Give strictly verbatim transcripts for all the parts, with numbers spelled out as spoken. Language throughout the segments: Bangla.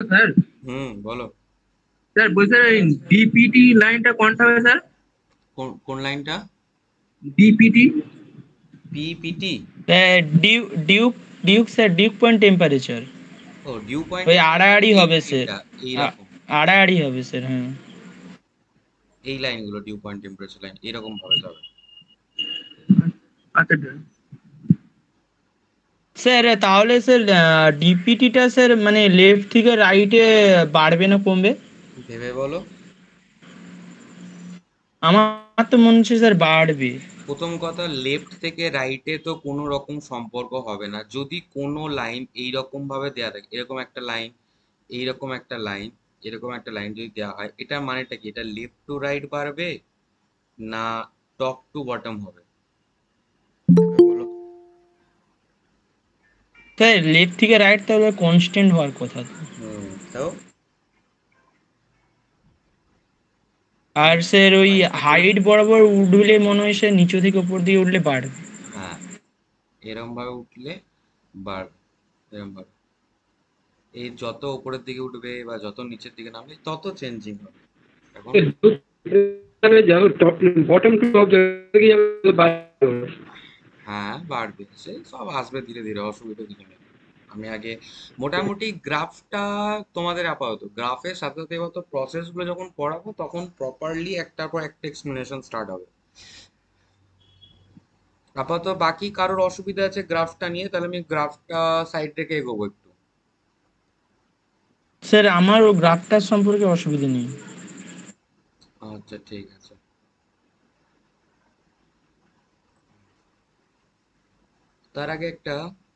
স্যার হুম, বলো। স্যার বলছি স্যার ডিপিটি লাইনটা কোনটা হবে স্যার? কোন কোন লাইনটা? DPT. PPT? Dew dew dew sir dew point temperature ও, ডিউ পয়েন্ট ওই টেম্পারেচার আড়াআড়ি হবে স্যার। এইটা এইরকম। আড়াআড়ি হবে স্যার, হ্যাঁ। এই লাইনগুলো ডিউ পয়েন্ট টেম্পারেচার লাইন এরকম ভাবে যাবে। আচ্ছা স্যার। স্যার তাহলে স্যার ডিপিটিটা স্যার মানে লেফট থেকে রাইটে বাড়বে না কমবে? ভেবে বলো। আমার তো মনে হচ্ছে স্যার বাড়বে। প্রথম কথা, লেফট থেকে রাইটে তো কোনো রকম সম্পর্ক হবে না। যদি কোনো লাইন এইরকম ভাবে দেয়া থাকে, এরকম একটা লাইন, এইরকম একটা লাইন, এরকম একটা লাইন যদি দেওয়া হয়, এটার মানেটা কি? এটা লেফট টু রাইট বাড়বে না টপ টু বটম হবে? ভেবে বলো। স্যার লেফট থেকে রাইট তাহলে কনস্ট্যান্ট হওয়ার কথা তো। হুম, তো আর তুমি স্যার ওই পয়েন্ট চেক করে হাইট দেখো। বরাবর উঠলে মনে হয় স্যার নিচু থেকে উপর দিকে উঠলে বাড়বে। হ্যাঁ, এরম ভাবে উঠলে বাড়বে, এরম ভাবে। এই যত উপরের দিকে উঠবে বা যত নিচের দিকে নামবে তত চেঞ্জিং হবে। এখন যাবে টপ বটম টু টপ যাবে। হ্যাঁ, বাড়বে, সে সব আসবে ধীরে ধীরে, অসুবিধা কিছু নেই। আমি আগে মোটামুটি গ্রাফটা তোমাদের আপাতত গ্রাফের সাথে সাথে এবার তো প্রসেস গুলো যখন পড়াবো তখন প্রপারলি একটার পর একটা এক্সপ্লেনেশন স্টার্ট হবে। আপাতত বাকি কারোর অসুবিধা আছে গ্রাফটা নিয়ে, তাহলে আমি গ্রাফটা সাইড রেখে এগোবো একটু। স্যার আমার ও গ্রাফটার সম্পর্কে অসুবিধা নেই। আচ্ছা, ঠিক আছে। তার আগে একটা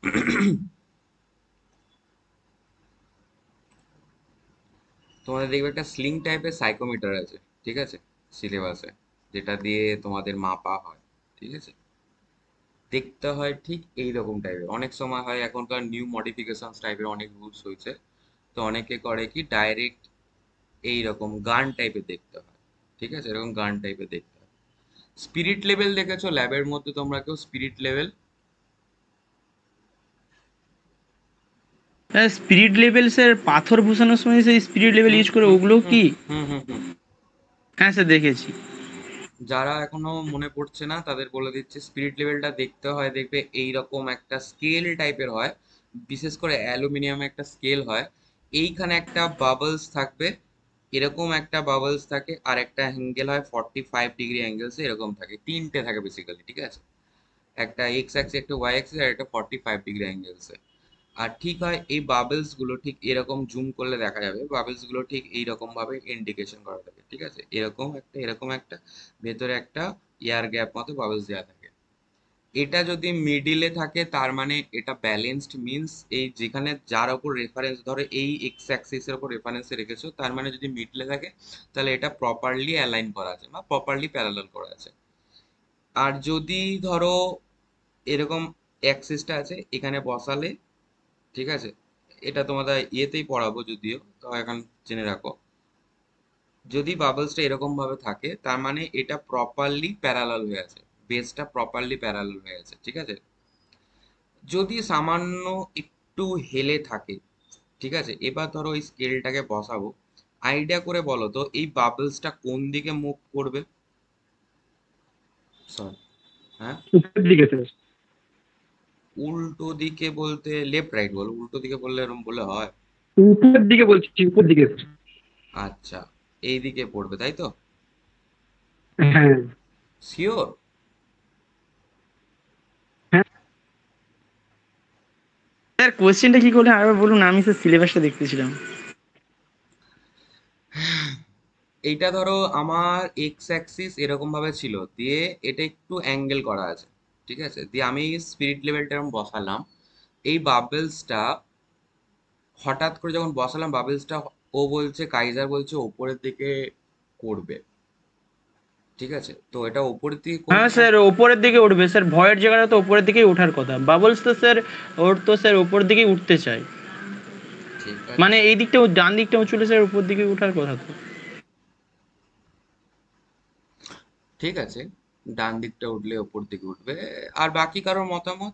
তোমাদের দেখবে একটা স্লিং টাইপের সাইকোমিটার আছে, ঠিক আছে, সিলেবাসে, যেটা দিয়ে তোমাদের মাপা হয়, ঠিক আছে। দেখতে হয় ঠিক এই রকম টাইপের। অনেক সময় হয় এখনকার নিউ মডিফিকেশন টাইপের অনেক রুলস হয়েছে, তো অনেকে করে কি ডাইরেক্ট এইরকম গান টাইপের দেখতে হয়, ঠিক আছে, এরকম গান টাইপের দেখতে হয়। স্পিরিট লেভেল দেখেছো ল্যাবের মধ্যে তোমরা কেউ? Spirit level? হ্যাঁ স্পিরিট লেভেল স্যার পাথর বসানোর সময় সেই স্পিরিট লেভেল হুম ইউজ করে হুম ওগুলো হুম কি? হুম হুম হুম। হ্যাঁ স্যার দেখেছি। যারা এখনো মনে পড়ছে না তাদের বলে দিচ্ছে, স্পিরিট লেভেলটা দেখতে হয়, দেখবে এইরকম একটা স্কেল টাইপের হয়, বিশেষ করে অ্যালুমিনিয়ামে একটা স্কেল হয়। এইখানে একটা বাবলস থাকবে, এরকম একটা বাবলস থাকে, আর একটা অ্যাঙ্গেল হয় ফর্টি ফাইভ ডিগ্রি অ্যাঙ্গেলসে, এরকম থাকে, তিনটে থাকে বেসিক্যালি, ঠিক আছে। একটা এক্স অ্যাক্সিস, একটা ওয়াই অ্যাক্সিস, আর একটা ফর্টি ফাইভ ডিগ্রি অ্যাঙ্গেলসে। আর ঠিক হয় এই বাবলস গুলো ঠিক এরকম জুম করলে দেখা যাবে, বাবলস গুলো ঠিক এইরকম ভাবে ইন্ডিকেশন করা থাকে, ঠিক আছে, এরকম একটা, এরকম একটা, ভেতরে একটা এয়ার গ্যাপ মতো বাবলস দেওয়া থাকে। এটা যদি মিডিলে থাকে তার মানে এটা ব্যালেন্সড, মিন্স এই যেখানে যার ওপর রেফারেন্স, ধরো এই এক্স অ্যাক্সিসের ওপর রেফারেন্সে রেখেছো, তার মানে যদি মিডলে থাকে তাহলে এটা প্রপারলি অ্যালাইন করা আছে বা প্রপারলি প্যারালাল করা আছে। আর যদি ধরো এরকম অ্যাক্সিসটা আছে এখানে বসালে, ঠিক আছে, এটা তোমাদের ইয়েতেই পড়াবো যদিও, তো এখন জেনে রাখো, যদি বাবলসটা এরকম ভাবে থাকে তার মানে এটা প্রপারলি প্যারালাল হয়ে আছে, বেসটা প্রপারলি প্যারালাল হয়ে আছে, ঠিক আছে। যদি সামান্য একটু হেলে থাকে, ঠিক আছে, এবার ধরো ওই স্কেলটাকে বসাবো, আইডিয়া করে বলো তো এই বাবলসটা কোন দিকে মুভ করবে? সরি, হ্যাঁ, উপরের দিকে স্যার। উল্টো দিকে বলতে লেফট রাইট বলো, উল্টো দিকে বললে এরকম বলে হয়? উপরের দিকে বলছি, উপর দিকে। আচ্ছা, এই দিকে পড়বে তাই তো? হ্যাঁ শিওর? হ্যাঁ। স্যার কোশ্চেনটা কি করলেন আরেকবার বলুন, আমি স্যার সিলেবাসটা দেখতেছিলাম। এইটা ধরো আমার এক্স অ্যাক্সিস এরকম ভাবে ছিল, দিয়ে এটা একটু অ্যাঙ্গেল করা আছে, ঠিক আছে, দিয়ে আমি স্পিরিট লেভেলটা এরকম বসালাম। এই বাবলসটা হঠাৎ করে যখন বসালাম বাবলসটা, ও বলছে, কাইজার বলছে ওপরের দিকে করবে, ঠিক আছে, তো এটা ওপরের দিকে হ্যাঁ করবে না। স্যার ওপরের দিকে উঠবে স্যার, ভয়ের জায়গাটা তো উপরের দিকেই ওঠার কথা, বাবলস তো স্যার ওর তো স্যার উপর দিকেই উঠতে চায়। ঠিক আছে, মানে এই দিকটা ডান দিকটা উঁচুলে স্যার উপর দিকে ওঠার কথা তো। ঠিক আছে, ডান দিকটা উঠলে ওপর দিকে উঠবে। আর বাকি কারোর মতামত?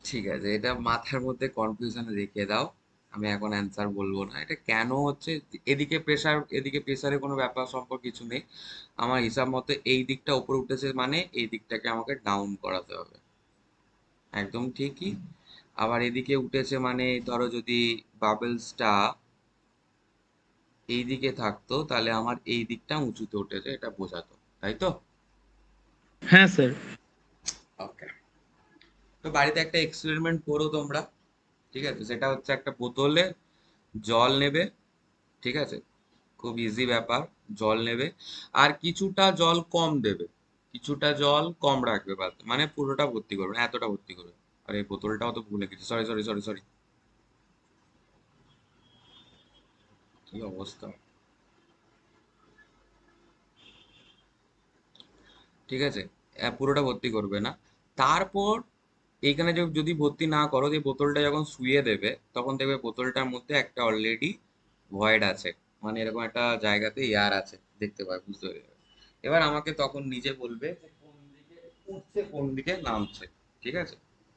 ঠিক আছে, এটা মাথার মধ্যে কনফিউশন রেখে দাও, আমি এখন অ্যান্সার বলবো না। এটা কেন হচ্ছে, এদিকে প্রেসার এদিকে প্রেসারে কোনো ব্যাপার সম্পর্ক কিছু নেই। আমার হিসাব মতো এই দিকটা উপরে উঠেছে মানে এই দিকটাকে আমাকে ডাউন করাতে হবে, একদম ঠিকই। আবার এদিকে উঠেছে মানে ধরো যদি বাবলসটা এই দিকে থাকতো তাহলে আমার এই দিকটা উঁচুতে উঠেছে, এটা বোঝাতো, তাই তো? হ্যাঁ স্যার। ওকে, তো বাড়িতে একটা এক্সপেরিমেন্ট করো তোমরা, ঠিক আছে? সেটা হচ্ছে একটা বোতলে জল নেবে, ঠিক আছে? খুব ইজি ব্যাপার। জল নেবে আর কিছুটা জল কম দেবে, কিছুটা জল কম রাখবে, বাদ মানে পুরোটা ভর্তি করবে না, এতটা ভর্তি করবে। আর এই বোতলটাও তো ভুলে গেছি, সরি সরি সরি সরি, কি অবস্থা! ঠিক আছে, আহ, পুরোটা ভর্তি করবে না। তারপর এইখানে যে যদি ভর্তি না করো, যে বোতলটা যখন শুয়ে দেবে তখন দেখবে বোতলটার মধ্যে একটা অলরেডি ভয়েড আছে, মানে এরকম একটা জায়গাতে এয়ার আছে, দেখতে পাবে, বুঝতে পারবে। এবার আমাকে তখন নিজে বলবে যে কোন দিকে উঠছে কোন দিকে নামছে, ঠিক আছে?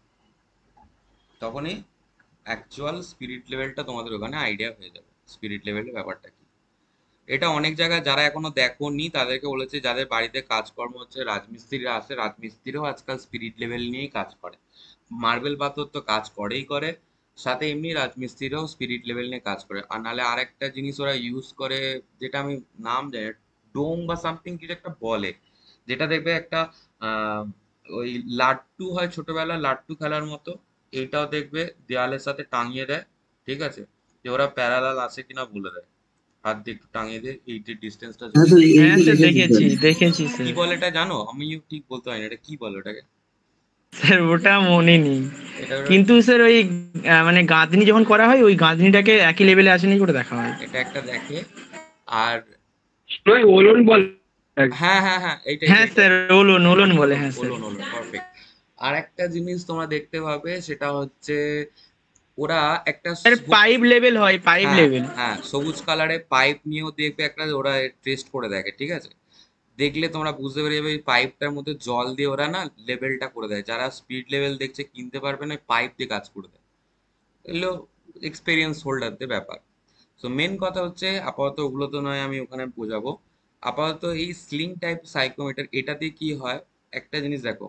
তখনই অ্যাকচুয়াল স্পিরিট লেভেলটা তোমাদের ওখানে আইডিয়া হয়ে যাবে, স্পিরিট লেভেলের ব্যাপারটা কি। এটা অনেক জায়গায় যারা এখনো দেখোনি তাদেরকে বলেছে, যাদের বাড়িতে কাজকর্ম হচ্ছে, রাজমিস্ত্রিরা আছে, রাজমিস্ত্রিরাও আজকাল স্পিরিট লেভেল নিয়েই কাজ করে। মার্বেল পাথর তো কাজ করেই করে, সাথে এমনি রাজমিস্ত্রিরাও স্পিরিট লেভেল নিয়ে কাজ করে। আর নাহলে আরেকটা জিনিস ওরা ইউজ করে, যেটা আমি নাম জানি না, ডোম বা সামথিং কিছু একটা বলে, যেটা দেখবে একটা আহ, ওই লাট্টু হয় ছোটবেলা, লাট্টু খেলার মতো, এইটাও দেখবে দেওয়ালের সাথে টাঙিয়ে দেয়, ঠিক আছে? যে ওরা প্যারালাল আছে কিনা বলে দেয়, হাত দিয়ে একটু টাঙিয়ে দিয়ে এই যে ডিস্টেন্সটা হ্যাঁ চলে। স্যার, হ্যাঁ এইগুলো স্যার, দেখেছি স্যার। দেখেছি দেখেছি কি স্যার। বলে এটা জানো? আমি ঠিক বলতে পারি না, এটা কি বলে ওটাকে? স্যার ওটা মনে নেই, এটা ওরা- কিন্তু স্যার ওই আহ, মানে গাঁথনি যখন করা হয় ওই গাঁথনিটাকে একই লেভেলে আসেনি করে দেখা হয়। এটা একটা দেখে। আর ওই ওলন বল। হ্যাঁ হ্যাঁ হ্যাঁ, এইটা এইটা হ্যাঁ এইটা স্যার, ওলন ওলন বলে, ওলন হ্যাঁ স্যার। ওলন ওলন, পারফেক্ট। আর একটা জিনিস তোমরা দেখতে পাবে, সেটা হচ্ছে ওরা একটা স্যার স- পাইপ লেভেল হয়, পাইপ হ্যাঁ লেভেল। হ্যাঁ, সবুজ কালারের পাইপ নিয়েও দেখবে একটা, ওরা টেস্ট করে দেখে, ঠিক আছে? দেখলে তোমরা বুঝতে পেরে যাবে, এই পাইপটার মধ্যে জল দিয়ে ওরা না লেভেলটা করে দেয়। যারা স্পিড লেভেল দেখছে কিনতে পারবে না, পাইপ দিয়ে কাজ করে দেয়। এগুলো এক্সপেরিয়েন্স হোল্ডারদের ব্যাপার। সো মেন কথা হচ্ছে, আপাতত ওগুলো তো নয়, আমি ওখানে বোঝাবো। আপাতত এই স্লিং টাইপ সাইকোমিটার, এটাতে কি হয়, একটা জিনিস দেখো,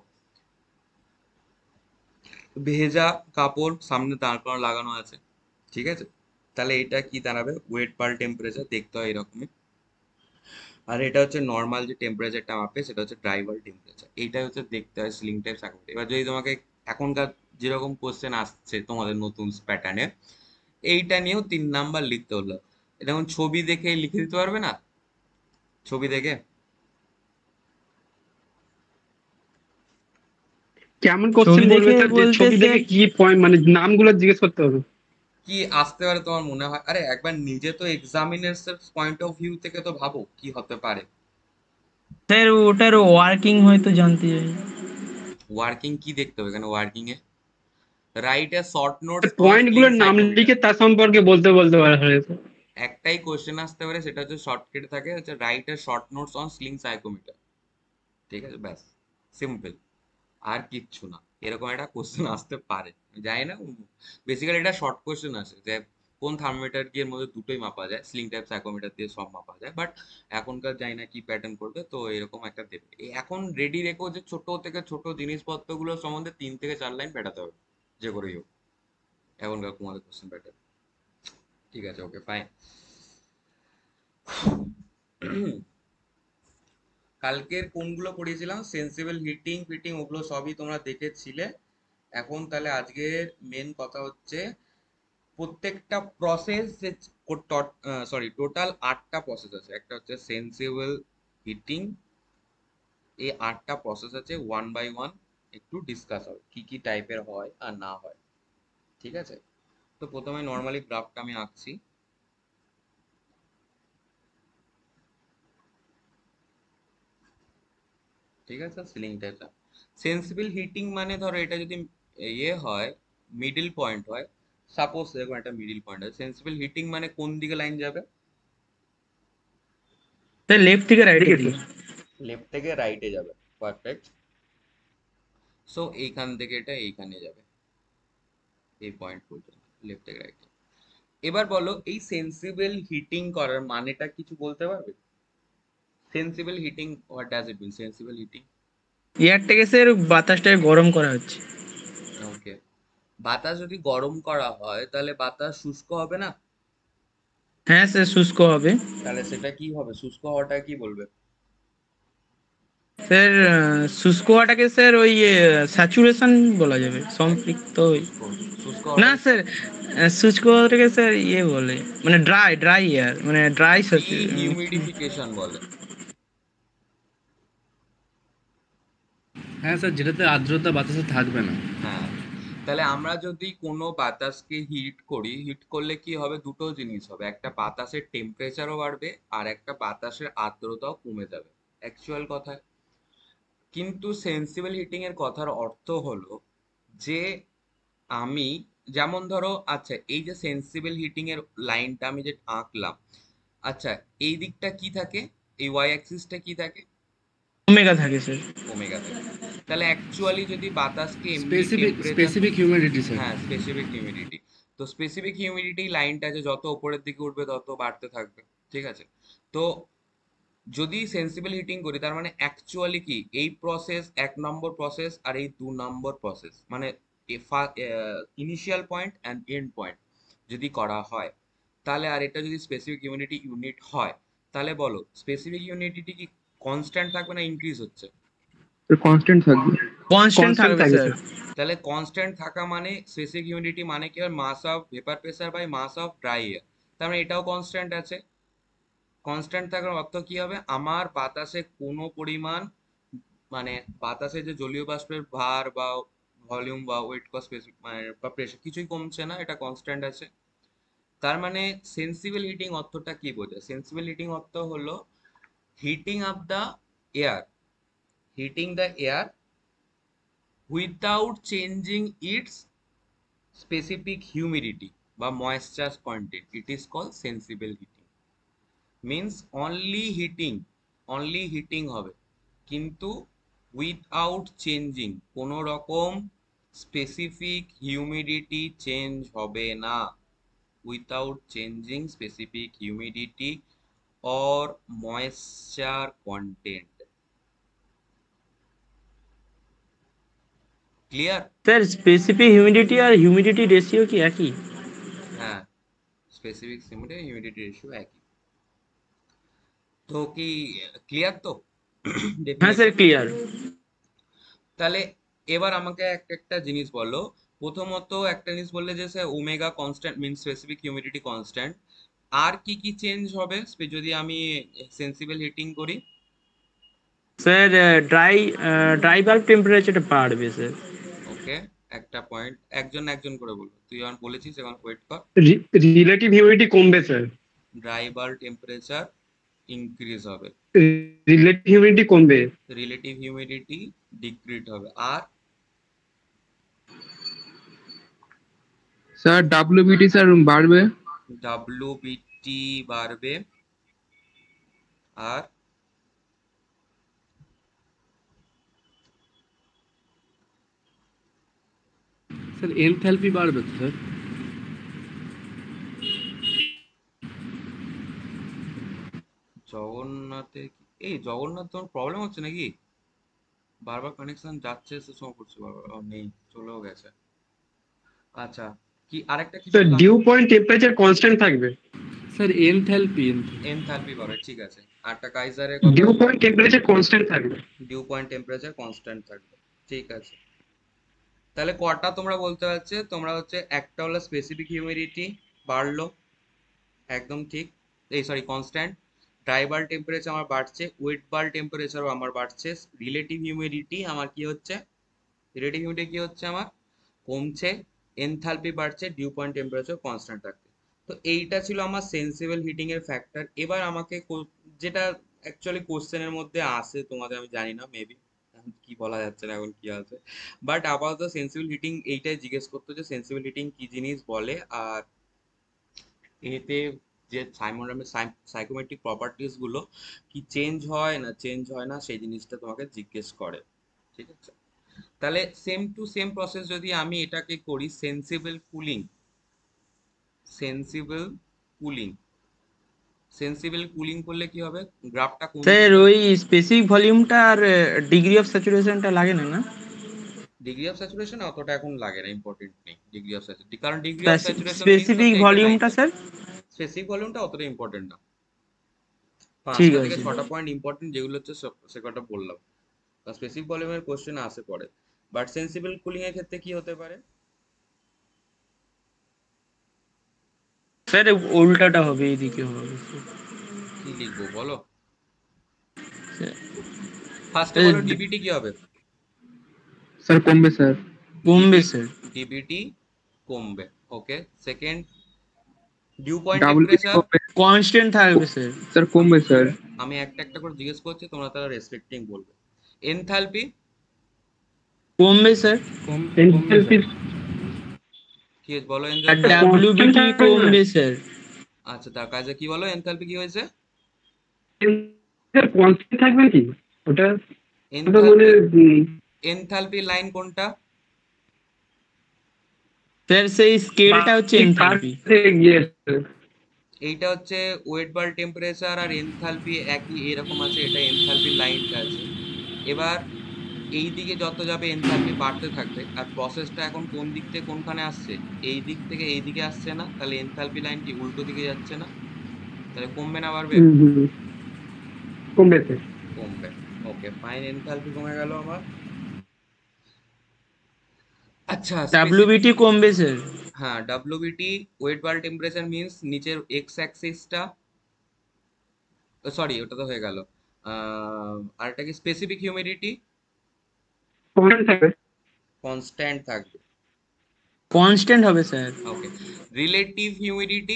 ভেজা কাপড় সামনে দাঁড় করানো লাগানো আছে, ঠিক আছে? তাহলে এটা কি দাঁড়াবে, ওয়েট পার টেম্পারেচার দেখতে হয় এরকমই। আর এটা হচ্ছে নর্মাল যে টেম্পারেচারটা মাপে, সেটা হচ্ছে ড্রাইভার টেম্পারেচার। এইটা হচ্ছে দেখতে হয় স্লিং টাইপ সাইকোমিটার। এবার যদি তোমাকে এখনকার যেরকম কোশ্চেন আসছে তোমাদের নতুন প্যাটার্নে, এইটা নিয়েও তিন নাম্বার লিখতে হলো। যেমন ছবি দেখে লিখে দিতে পারবে না, ছবি দেখে কেমন কোশ্চেন ছবি বলবে দেখে স্যার, যে বলতে ছবি দেখে স্যার, কি পয়েন্ট, মানে নামগুলো জিজ্ঞেস করতে হবে? কি আসতে পারে তোমার মনে হয়? আরে একবার নিজে তো এক্সামিনার্স পয়েন্ট অফ ভিউ থেকে তো ভাবো কি হতে পারে। স্যার ওটার ওয়ার্কিং হয়তো জানতে চাই। ওয়ার্কিং কি দেখতে হবে এখানে? Working a right a short notes on point sling গুলোর নাম সাইকোমিটার, লিখে তার সম্পর্কে বলতে বলতে পারা হয়েছে। একটাই কোশ্চেন আসতে পারে, সেটা হচ্ছে শর্টকাট থাকে, হচ্ছে right a short notes on sling psychrometer, ঠিক আছে? ব্যাস, সিম্পল, আর কিচ্ছু না। এরকম একটা কোশ্চেন আসতে পারে, আমি জানি না। বেসিক্যালি এটা শর্ট কোশ্চেন আসে যে কোন থার্মোমিটার দিয়ে এর মধ্যে দুটোই মাপা যায়, স্লিং টাইপ সাইকোমিটার দিয়ে সব মাপা যায়, বাট এখনকার জানি না কি প্যাটার্ন করবে, তো এরকম একটা দেবে। এই এখন রেডি রেখো যে ছোট থেকে ছোট জিনিসপত্রগুলো সম্বন্ধে তিন থেকে চার লাইন পেটাতে হবে, যে করেই হোক, এখনকার তোমাদের কোশ্চেন প্যাটার্ন। ঠিক আছে, ওকে ফাইন। কালকের কোনগুলো পড়িয়েছিলাম, সেন্সিবল হিটিং ফিটিং, ওগুলো সবই তোমরা দেখেছিলে। এখন তাহলে আজকের মেন কথা হচ্ছে প্রত্যেকটা প্রসেস যে, সরি, টোটাল আটটা প্রসেস আছে। একটা হচ্ছে সেন্সিবল হিটিং, এই আটটা প্রসেস আছে, ওয়ান বাই ওয়ান একটু ডিসকাস হবে কি কি টাইপের হয় আর না হয়, ঠিক আছে? তো প্রথমে নর্মালি গ্রাফটা আমি আঁকছি, ঠিক আছে? সিলিং টাইপটা সেন্সিবল হিটিং মানে ধরো এটা যদি ইয়ে হয়, মিডল পয়েন্ট হয়, সাপোজ দেখো একটা মিডল পয়েন্ট হয়, সেন্সিবল হিটিং মানে কোন দিকে লাইন যাবে? স্যার লেফট থেকে রাইটের দেখেছি। দিকে। লেফট থেকে রাইটে যাবে, পারফেক্ট। সো এইখান থেকে এটা এইখানে যাবে, এই পয়েন্ট পর্যন্ত, লেফট থেকে রাইট। এবার বলো এই সেন্সিবল হিটিং করার মানেটা কিছু বলতে পারবে? Sensible heating, what does it mean sensible heating? এয়ারটাকে স্যার বাতাসটাকে গরম করা হচ্ছে। ওকে, বাতাস যদি গরম করা হয় তাহলে বাতাস শুষ্ক হবে না? হ্যাঁ স্যার, শুষ্ক হবে। তাহলে সেটা কি হবে, শুষ্ক হওয়াটা কি বলবে? স্যার আহ, শুষ্ক হওয়াটাকে স্যার ওই স্যাচুরেশন বলা যাবে, সম্পৃক্ত ওই। শুষ্ক, শুষ্ক না হওয়াটাকে স্যার, আহ, শুষ্ক হওয়াটাকে স্যার ইয়ে বলে, মানে ড্রাই ড্রাই এয়ার, মানে ড্রাই। ডিহিউমিডিফিকেশন বলে। হ্যাঁ স্যার, যেটাতে আর্দ্রতা বাতাসে থাকবে না। হ্যাঁ, তাহলে আমরা যদি কোনো বাতাসকে হিট করি, হিট করলে কি হবে, দুটো জিনিস হবে, একটা বাতাসের টেম্পারেচারও বাড়বে আর একটা বাতাসের আর্দ্রতাও কমে যাবে, অ্যাকচুয়াল কথা। কিন্তু সেন্সিবল হিটিং এর কথার অর্থ হলো যে আমি, যেমন ধরো, আচ্ছা এই যে সেন্সিবল হিটিং এর লাইনটা আমি যে আঁকলাম, আচ্ছা এই দিকটা কি থাকে, এই ওয়াই অ্যাক্সিসটা কি থাকে? ওমেগা থাকে স্যার। ওমেগা থাকে। তাহলে অ্যাকচুয়ালি যদি বাতাসকে এমনি specific temperature, specific humidity sir. হ্যাঁ স্পেসিফিক হিউমিডিটি, তো স্পেসিফিক হিউমিডিটি লাইনটা যে যত উপরের দিকে উঠবে তত বাড়তে থাকবে, ঠিক আছে? তো যদি সেন্সিবল হিটিং করি তার মানে অ্যাকচুয়ালি কি, এই প্রসেস এক নম্বর প্রসেস আর এই দু নম্বর প্রসেস, মানে initial point and end point যদি করা হয়, তাহলে আর এটা যদি স্পেসিফিক হিউমিডিটি ইউনিট হয়, তাহলে বলো স্পেসিফিক হিউমিডিটি কি কনস্ট্যান্ট থাকবে না ইনক্রিজ হচ্ছে? কনস্ট্যান্ট থাকবে। কনস্ট্যান্ট থাকবে স্যার। তাহলে কনস্ট্যান্ট থাকা মানে স্পেসিফিক হিউমিডিটি মানে কি, আর mass of vapour pressure by mass of dry air, তার মানে এটাও কনস্ট্যান্ট আছে। কনস্ট্যান্ট থাকার অর্থ কি হবে, আমার বাতাসে কোনো পরিমাণ, মানে বাতাসে যে জলীয় বাষ্পের ভার বা ভলিউম বা ওয়েট বা স্পেসিফিক মানে বা প্রেশার কিছুই কমছে না, এটা কনস্ট্যান্ট আছে। তার মানে সেন্সিবল হিটিং অর্থটা কি বোঝায়? সেন্সিবল হিটিং অর্থ হলো heating up the air, heating the air without changing its specific humidity বা moisture content, it is call sensible heating. Means only heating, only heating হবে কিন্তু উইথআউট চেঞ্জিং, কোনো রকম স্পেসিফিক হিউমিডিটি চেঞ্জ হবে না, without changing specific humidity or moisture content. Clear? Sir specific humidity আর হিউমিডিটি রেশিও কি একই? হ্যাঁ, স্পেসিফিক হিউমিডিটি হিউমিডিটি রেশিও একই। তো কি ক্লিয়ার তো? হ্যাঁ স্যার, ক্লিয়ার। তাহলে এবার আমাকে একটা একটা জিনিস বলো। প্রথমত একটা জিনিস বললে যে sir omega constant mean specific humidity constant, আর কি কি চেঞ্জ হবে যদি আমি সেন্সিবল হিটিং করি? স্যার ড্রাই ড্রাই বাল্ব টেম্পারেচারটা বাড়বে স্যার। ওকে, একটা পয়েন্ট, একজন একজন করে বলবো, তুই যখন বলেছিস এখন ওয়েট কর। রিলেটিভ হিউমিডিটি কমবে sir. Dry bulb temperature increase হবে। রিলেটিভ হিউমিডিটি কমবে। রিলেটিভ হিউমিডিটি ডিক্রিজ হবে। আর স্যার ডাব্লিউবিটি স্যার বাড়বে। ডাব্লিউবিটি বাড়বে। আর স্যার এনথ্যালপি বাড়বে তো স্যার। জগন্নাথে এই জগন্নাথ তোমার প্রবলেম হচ্ছে নাকি? বারবার কানেকশন যাচ্ছে এসে শো করছে, বারবার ও নেই, চলেও গেছে। আচ্ছা, কি আরেকটা কি স্যার বললাম? ডিউ পয়েন্ট টেম্পারেচার কনস্ট্যান্ট থাকবে। স্যার এনথ্যালপি এনথালপি বাড়বে, ঠিক আছে। আরটা কাইজারের ডিউ পয়েন্ট টেম্পারেচার কনস্ট্যান্ট থাকবে। ডিউ পয়েন্ট টেম্পারেচার কনস্ট্যান্ট থাকবে, ঠিক আছে। তাহলে কটা তোমরা বলতে পারছে? তোমরা হচ্ছে একটা হলো স্পেসিফিক হিউমিডিটি বাড়লো, একদম ঠিক, এই sorry constant. Dry bulb temperature আমার বাড়ছে, ওয়েট বাল্ব টেম্পারেচারও আমার বাড়ছে। রিলেটিভ হিউমিডিটি আমার কি হচ্ছে, রিলেটিভ হিউমিডিটি কি হচ্ছে আমার কমছে। এনথালপি বাড়ছে, ডিউ পয়েন্ট টেম্পারেচার কনস্ট্যান্ট থাকছে। তো এইটা ছিল আমার সেন্সিবল হিটিং এর ফ্যাক্টর। এবার আমাকে যেটা অ্যাকচুয়ালি কোশ্চেনের মধ্যে আসে তোমাদের, আমি জানি না মেবি কি বলা যাচ্ছে না এখন কি আছে, বাট আপাতত সেন্সিবল হিটিং এইটাই জিজ্ঞেস করতো যে সেন্সিবল হিটিং কি জিনিস বলে, আর এতে যে থার্মোডাইনামিক সাইকোমেট্রিক প্রপার্টিস গুলো কি চেঞ্জ হয় না চেঞ্জ হয় না সেই জিনিসটা তোমাকে জিজ্ঞেস করে, ঠিক আছে। তাহলে সেম টু সেম প্রসেস যদি আমি এটাকে করি sensible cooling, sensible cooling, sensible cooling করলে কি হবে, গ্রাফটা কোন স্যার দিকে, ওই স্পেসিফিক ভলিউমটা আর ডিগ্রি অফ স্যাচুরেশনটা লাগে না না? ডিগ্রি অফ স্যাচুরেশন অতটা এখন লাগে না, ইম্পর্টেন্ট নেই ডিগ্রি অফ স্যাচুরেশন, কারণ degree of saturation means specific হচ্ছে এটা লাইন, ভলিউমটা স্যার? স্পেসিফিক ভলিউমটা অতটা ইম্পর্টেন্ট না। ঠিক পাঁচটা থেকে আছে। ছটা পয়েন্ট ইম্পর্টেন্ট যেগুলো হচ্ছে সব- সে কটা বললাম। স্পেসিফিক ভলিউমের কোশ্চেন আসে পড়ে, বাট সেন্সিবল কুলিং এর ক্ষেত্রে কি হতে পারে, স্যার উল্টাটা হবে, এইদিকে হবে স্যার। কি লিখবো বলো, স্যার, ফার্স্টে এ, বলো ড- ডিবিটি কি হবে, স্যার কমবে স্যার। কমবে ডিবি স্যার। ডিবিটি কমবে। Okay, second dew point double BT temperature, কমবে কনস্ট্যান্ট থাকবে স্যার। স্যার, কমবে স্যার। আমি একটা একটা করে জিজ্ঞেস করছি, তোমরা তারা রেসপেক্টিং বলবে। এনথালপি কমবে স্যার। কম কমবে এনথালপি স্যার। কি হয়েছে বলো, আর এনথালপি, ডাব্লিউবিটি কমবে স্যার। আচ্ছা তার কাজে কি বলো, এনথালপি কি হয়েছে, স্যার কনস্ট্যান্ট থাকবে কি ওটা? ওটা মানে এনথালপি, উম, এনথালপি লাইন কোনটা, স্যার সেই স্কেলটা হচ্ছে বাড়ির এনথালপি। কাছে গিয়ে স্যার। এইটা হচ্ছে ওয়েট বার টেম্পারেচার আর এনথালপি একই এরকম আছে, এটা এনথালপি লাইনটা আছে। এবার এই দিকে যত যাবে এনথালপি বাড়তে থাকবে, আর প্রসেসটা এখন কোন দিক থেকে কোনখানে আসছে, এই দিক থেকে এই দিকে আসছে না, তাহলে এনথালপি লাইনটি উল্টো দিকে যাচ্ছে না, তাহলে কমবে না বাড়বে, হুম হুম, কমবে স্যার। কমবে। ওকে ফাইন, এনথালপি কমে গেল আমার। আচ্ছা স্পেসিফিক, ডাব্লিউবিটি কমবে স্যার। হ্যাঁ WBT wet bulb temperature means নিচের এক্স অ্যাক্সিসটা, সরি ওটা তো হয়ে গেল, আরেকটা কি স্পেসিফিক হিউমিডিটি, কনস্ট্যান্ট থাকবে। কনস্ট্যান্ট থাকবে। কনস্ট্যান্ট হবে sir. Okay, relative humidity,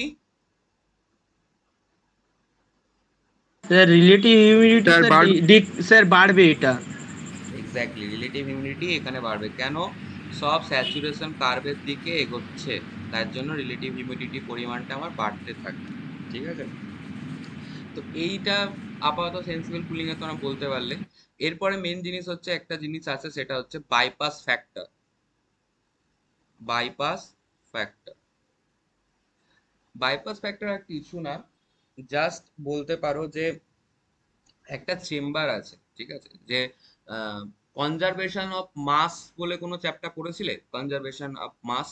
sir relative humidity sir sir বাড়বে। ডি- ডি- স্যার বাড়বে এটা। এক্স্যাক্টলি রিলেটিভ হিউমিডিটি এখানে বাড়বে, কেন, সব স্যাচুরেশন কার্ভের দিকে এগোচ্ছে, তার জন্য রিলেটিভ হিউমিডিটি পরিমাণটা আমার বাড়তে থাকবে, ঠিক আছে। তো এইটা আপাতত সেন্সিবল কুলিং এ তোমরা বলতে পারলে। এরপরে মেন জিনিস হচ্ছে, একটা জিনিস আছে সেটা হচ্ছে bypass factor, bypass factor, bypass factor আর কিছু না, জাস্ট বলতে পারো যে একটা চেম্বার আছে, ঠিক আছে, যে কনজারভেশন অফ মাস বলে কোনো চ্যাপ্টার পড়েছিলে, কনজারভেশন অফ মাস,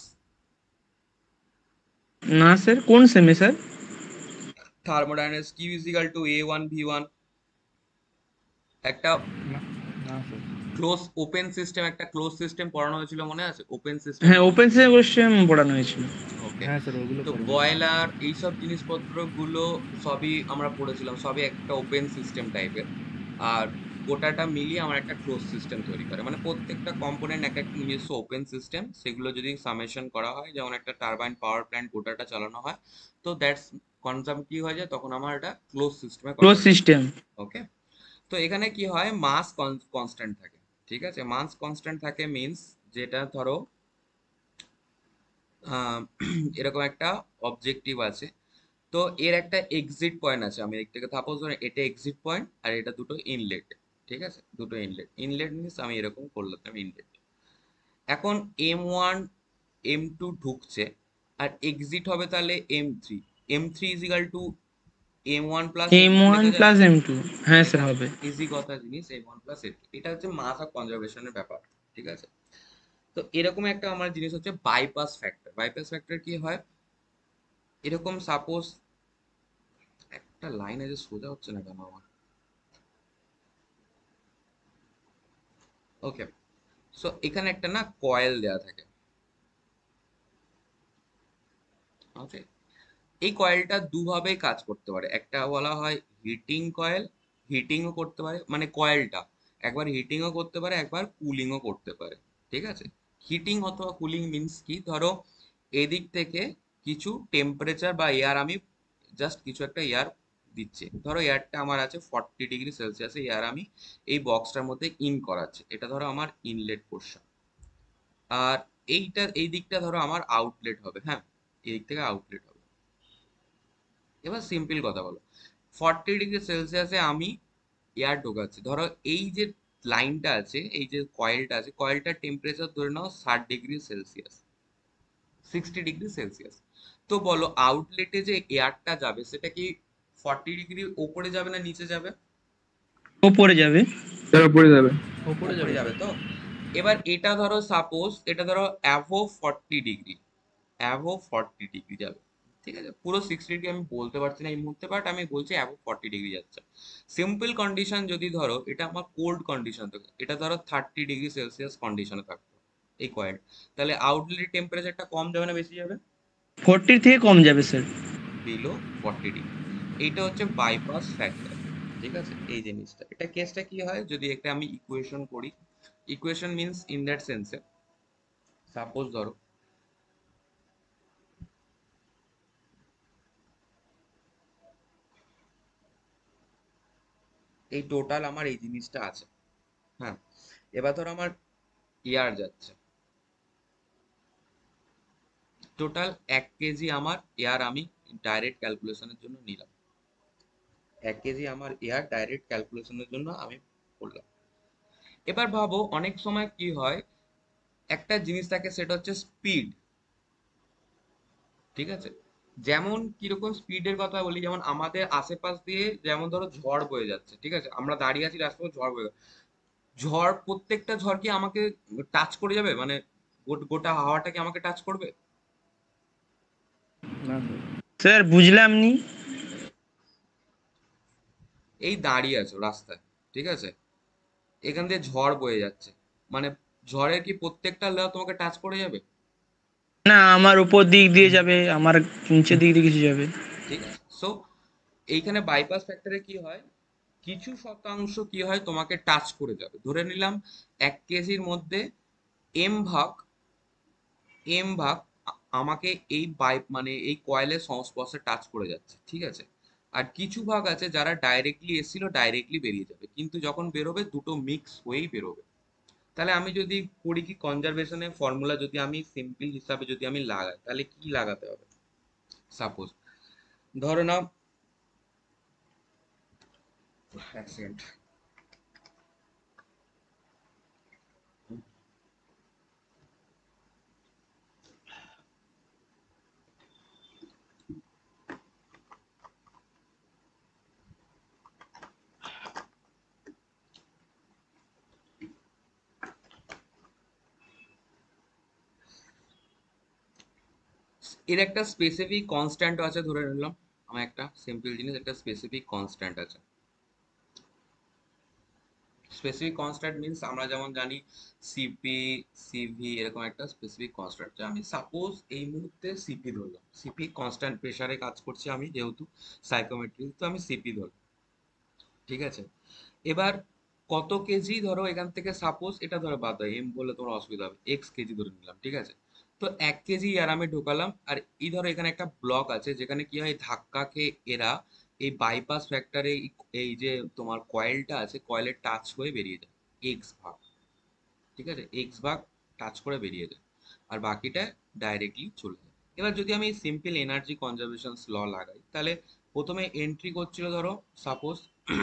না স্যার, কোন সেমে sir? Thermodynamics Q is equal to A one V one, একটা না না স্যার। ক্লোজ ওপেন সিস্টেম, একটা ক্লোজ সিস্টেম পড়ানো হয়েছিল মনে আছে, ওপেন সিস্টেম, হ্যাঁ, ওপেন সিস্টেম পড়ানো হয়েছিল। ওকে। হ্যাঁ স্যার ওগুলো তো পড়ে। বয়লার এইসব জিনিসপত্র গুলো সবই আমরা পড়েছিলাম, সবই একটা ওপেন সিস্টেম টাইপের, আর গোটাটা মিলিয়ে আমার একটা ক্লোজ সিস্টেম তৈরি করে, মানে প্রত্যেকটা কম্পোনেন্ট এক একটা নিজস্ব ওপেন সিস্টেম, সেগুলো যদি সামেশন করা হয়, যেমন একটা টারবাইন পাওয়ার প্ল্যান্ট গোটাটা চালানো হয়, তো দ্যাটস কনসাম কি হয়ে যায়, তখন আমার এটা ক্লোজ সিস্টেমে ক্লোজ কনভার্ট, সিস্টেম। ওকে। তো এখানে কি হয়, মাস কনস্ট্যান্ট থাকে, ঠিক আছে, মাস কনস্ট্যান্ট থাকে মিন্স, যেটা ধরো আহ, এরকম একটা অবজেক্টিভ আছে, তো এর একটা এক্সিট পয়েন্ট আছে, আমি এদিক থেকে সাপোজ এটা এক্সিট পয়েন্ট আর এটা দুটো ইনলেট, ঠিক আছে, দুটো ইনলেট, ইনলেট মিনস আমি এরকম করলাম ইনলেট, এখন এম ওয়ান এম টু ঢুকছে, আর এক্সিট হবে তাহলে M three, M three is equal to M one plus M M two one লেখা প্লাস যাচ্ছে, এম টু হ্যাঁ স্যার লেখা হবে। ইজি কথা জিনিস, M one plus M two, এটা হচ্ছে মাস অফ কনজারভেশনের ব্যাপার, ঠিক আছে। তো এরকম একটা আমার জিনিস হচ্ছে বাইপাস ফ্যাক্টর, বাইপাস ফ্যাক্টর কি হয়, এরকম সাপোজ একটা লাইন আছে সোজা হচ্ছে না কেন আমার, ওকে, সো এখানে একটা না কয়েল দেয়া থাকে, ওকে, এই কয়েলটা দুভাবে কাজ করতে পারে, একটা বলা হয় হিটিং কয়েল, হিটিংও করতে পারে, মানে কয়েলটা একবার হিটিংও করতে পারে একবার কুলিংও করতে পারে, ঠিক আছে। হিটিং অথবা কুলিং মিন্স কি, ধরো এদিক থেকে কিছু টেম্পারেচার বা এয়ার আমি জাস্ট কিছু একটা এয়ার দিচ্ছি, ধরো এয়ারটা আমার আছে ফর্টি ডিগ্রি সেলসিয়াসে, এয়ার আমি এই বক্সটার মধ্যে ইন করাচ্ছি, এটা ধরো আমার ইনলেট পোর্শন, আর এইটা এই দিকটা ধরো আমার আউটলেট হবে, হ্যাঁ এই দিক থেকে আউটলেট হবে। এবার সিম্পল কথা বলো, ফর্টি ডিগ্রি সেলসিয়াসে আমি এয়ার ঢোকাচ্ছি, ধরো এই যে লাইনটা আছে, এই যে কয়েলটা আছে, কয়েলটার টেম্পারেচার ধরে নাও ষাট degree Celsius, sixty degree Celsius. তো বলো আউটলেটে যে এয়ারটা যাবে সেটা কি ফর্টি ডিগ্রি ওপরে যাবে না নিচে যাবে? ওপরে যাবে। তার উপরে যাবে। ওপরে উপরে যাবে যাবে তো। এবার এটা ধরো সাপোজ এটা ধরো above forty degree, above forty degree যাবে, ঠিক আছে? পুরো সিক্সটি ডিগ্রি আমি বলতে পারছি না এই মুহূর্তে, বাট আমি বলছি অ্যাভো ফর্টি ডিগ্রি যাচ্ছে। সিম্পল কন্ডিশন যদি ধরো এটা আমার কোল্ড কন্ডিশন থাকে, এটা ধরো থার্টি ডিগ্রি সেলসিয়াস কন্ডিশনে থাকতো এই কয়েল, তাহলে আউটলেট টেম্পারেচারটা কম যাবে না বেশি যাবে? ফোরটির থেকে কম যাবে স্যার। Below forty degree. এইটা হচ্ছে বাইপাস ফ্যাক্টর, ঠিক আছে? এই জিনিসটা, এটা কেসটা কি হয় যদি একটা আমি ইকুয়েশন করি, ইকুয়েশন মিন্স ইন দ্যাট সেন্সে সাপোজ ধরো এই টোটাল আমার এই জিনিসটা আছে, হ্যাঁ। এবার ধরো আমার এয়ার যাচ্ছে, টোটাল এক কেজি আমার এয়ার আমি ডাইরেক্ট ক্যালকুলেশনের জন্য নিলাম, এক কেজি আমার এয়ার ডাইরেক্ট ক্যালকুলেশনের জন্য আমি করলাম। এবার ভাবো অনেক সময় কি হয়, একটা জিনিস থাকে সেটা হচ্ছে স্পিড, ঠিক আছে? যেমন কিরকম স্পিডের কথা বলি, যেমন আমাদের আশেপাশ দিয়ে যেমন ধরো ঝড় বয়ে যাচ্ছে, ঠিক আছে? আমরা দাঁড়িয়ে আছি রাস্তায়, ঝড় বয়ে যাচ্ছে। ঝড় প্রত্যেকটা ঝড় কি আমাকে টাচ করে যাবে, মানে গো- গোটা হাওয়াটা কি আমাকে টাচ করবে? না স্যার। স্যার বুঝলাম নি। এই দাঁড়িয়ে আছো রাস্তায়, ঠিক আছে? এখান দিয়ে ঝড় বয়ে যাচ্ছে, মানে ঝড়ের কি প্রত্যেকটা লেয়ার তোমাকে টাচ করে যাবে? না, আমার উপর দিক দিয়ে যাবে, আমার নিচের দিক দিয়ে কিছু যাবে। ঠিক আছে। সো এইখানে বাইপাস ফ্যাক্টরে কি হয়, কিছু শতাংশ কি হয় তোমাকে টাচ করে যাবে। ধরে নিলাম এক কেজির মধ্যে এম ভাগ, এম ভাগ আ- আমাকে এই বাইপ মানে এই কয়েলের সংস্পর্শে টাচ করে যাচ্ছে, ঠিক আছে? আর কিছু ভাগ আছে যারা ডাইরেক্টলি এসেছিল ডাইরেক্টলি বেরিয়ে যাবে, কিন্তু যখন বেরোবে দুটো মিক্স হয়েই বেরোবে। তাহলে আমি যদি করি কি কনজারভেশনের ফর্মুলা যদি আমি সিম্পল হিসাবে যদি আমি লাগাই, তাহলে কি লাগাতে হবে? সাপোজ ধরো না, এক সেকেন্ড, এর একটা স্পেসিফিক কনস্ট্যান্ট আছে, ধরে নিলাম আমার একটা সিম্পল জিনিস, একটা স্পেসিফিক কনস্ট্যান্ট আছে। স্পেসিফিক কনস্ট্যান্ট মিন্স আমরা যেমন জানি সিপি, সিভি, এরকম একটা স্পেসিফিক কনস্ট্যান্ট। আমি সাপোজ এই মুহূর্তে সিপি ধরলাম, সিপি কনস্ট্যান্ট প্রেসারে কাজ করছি আমি, যেহেতু সাইকোমেট্রি, তো আমি সিপি ধরলাম, ঠিক আছে? এবার কত কেজি ধরো এখান থেকে, সাপোজ এটা ধরো বাদ দাও, এম বললে তোমার অসুবিধা হবে, এক্স কেজি ধরে নিলাম, ঠিক আছে? তো এক কেজি আর আমি ঢোকালাম, আর এই ধরো এখানে একটা ব্লক আছে যেখানে কি হয় ধাক্কা খেয়ে এরা এই বাইপাস ফ্যাক্টরে এই যে তোমার কয়েলটা আছে, কয়েলের টাচ হয়ে বেরিয়ে যায় এক্স ভাগ, ঠিক আছে? এক্স ভাগ টাচ করে বেরিয়ে যায়, আর বাকিটা ডাইরেক্টলি চলে যায়। এবার যদি আমি সিম্পল এনার্জি কনজারভেশন ল লাগাই, তাহলে প্রথমে এন্ট্রি করছিল ধরো সাপোজ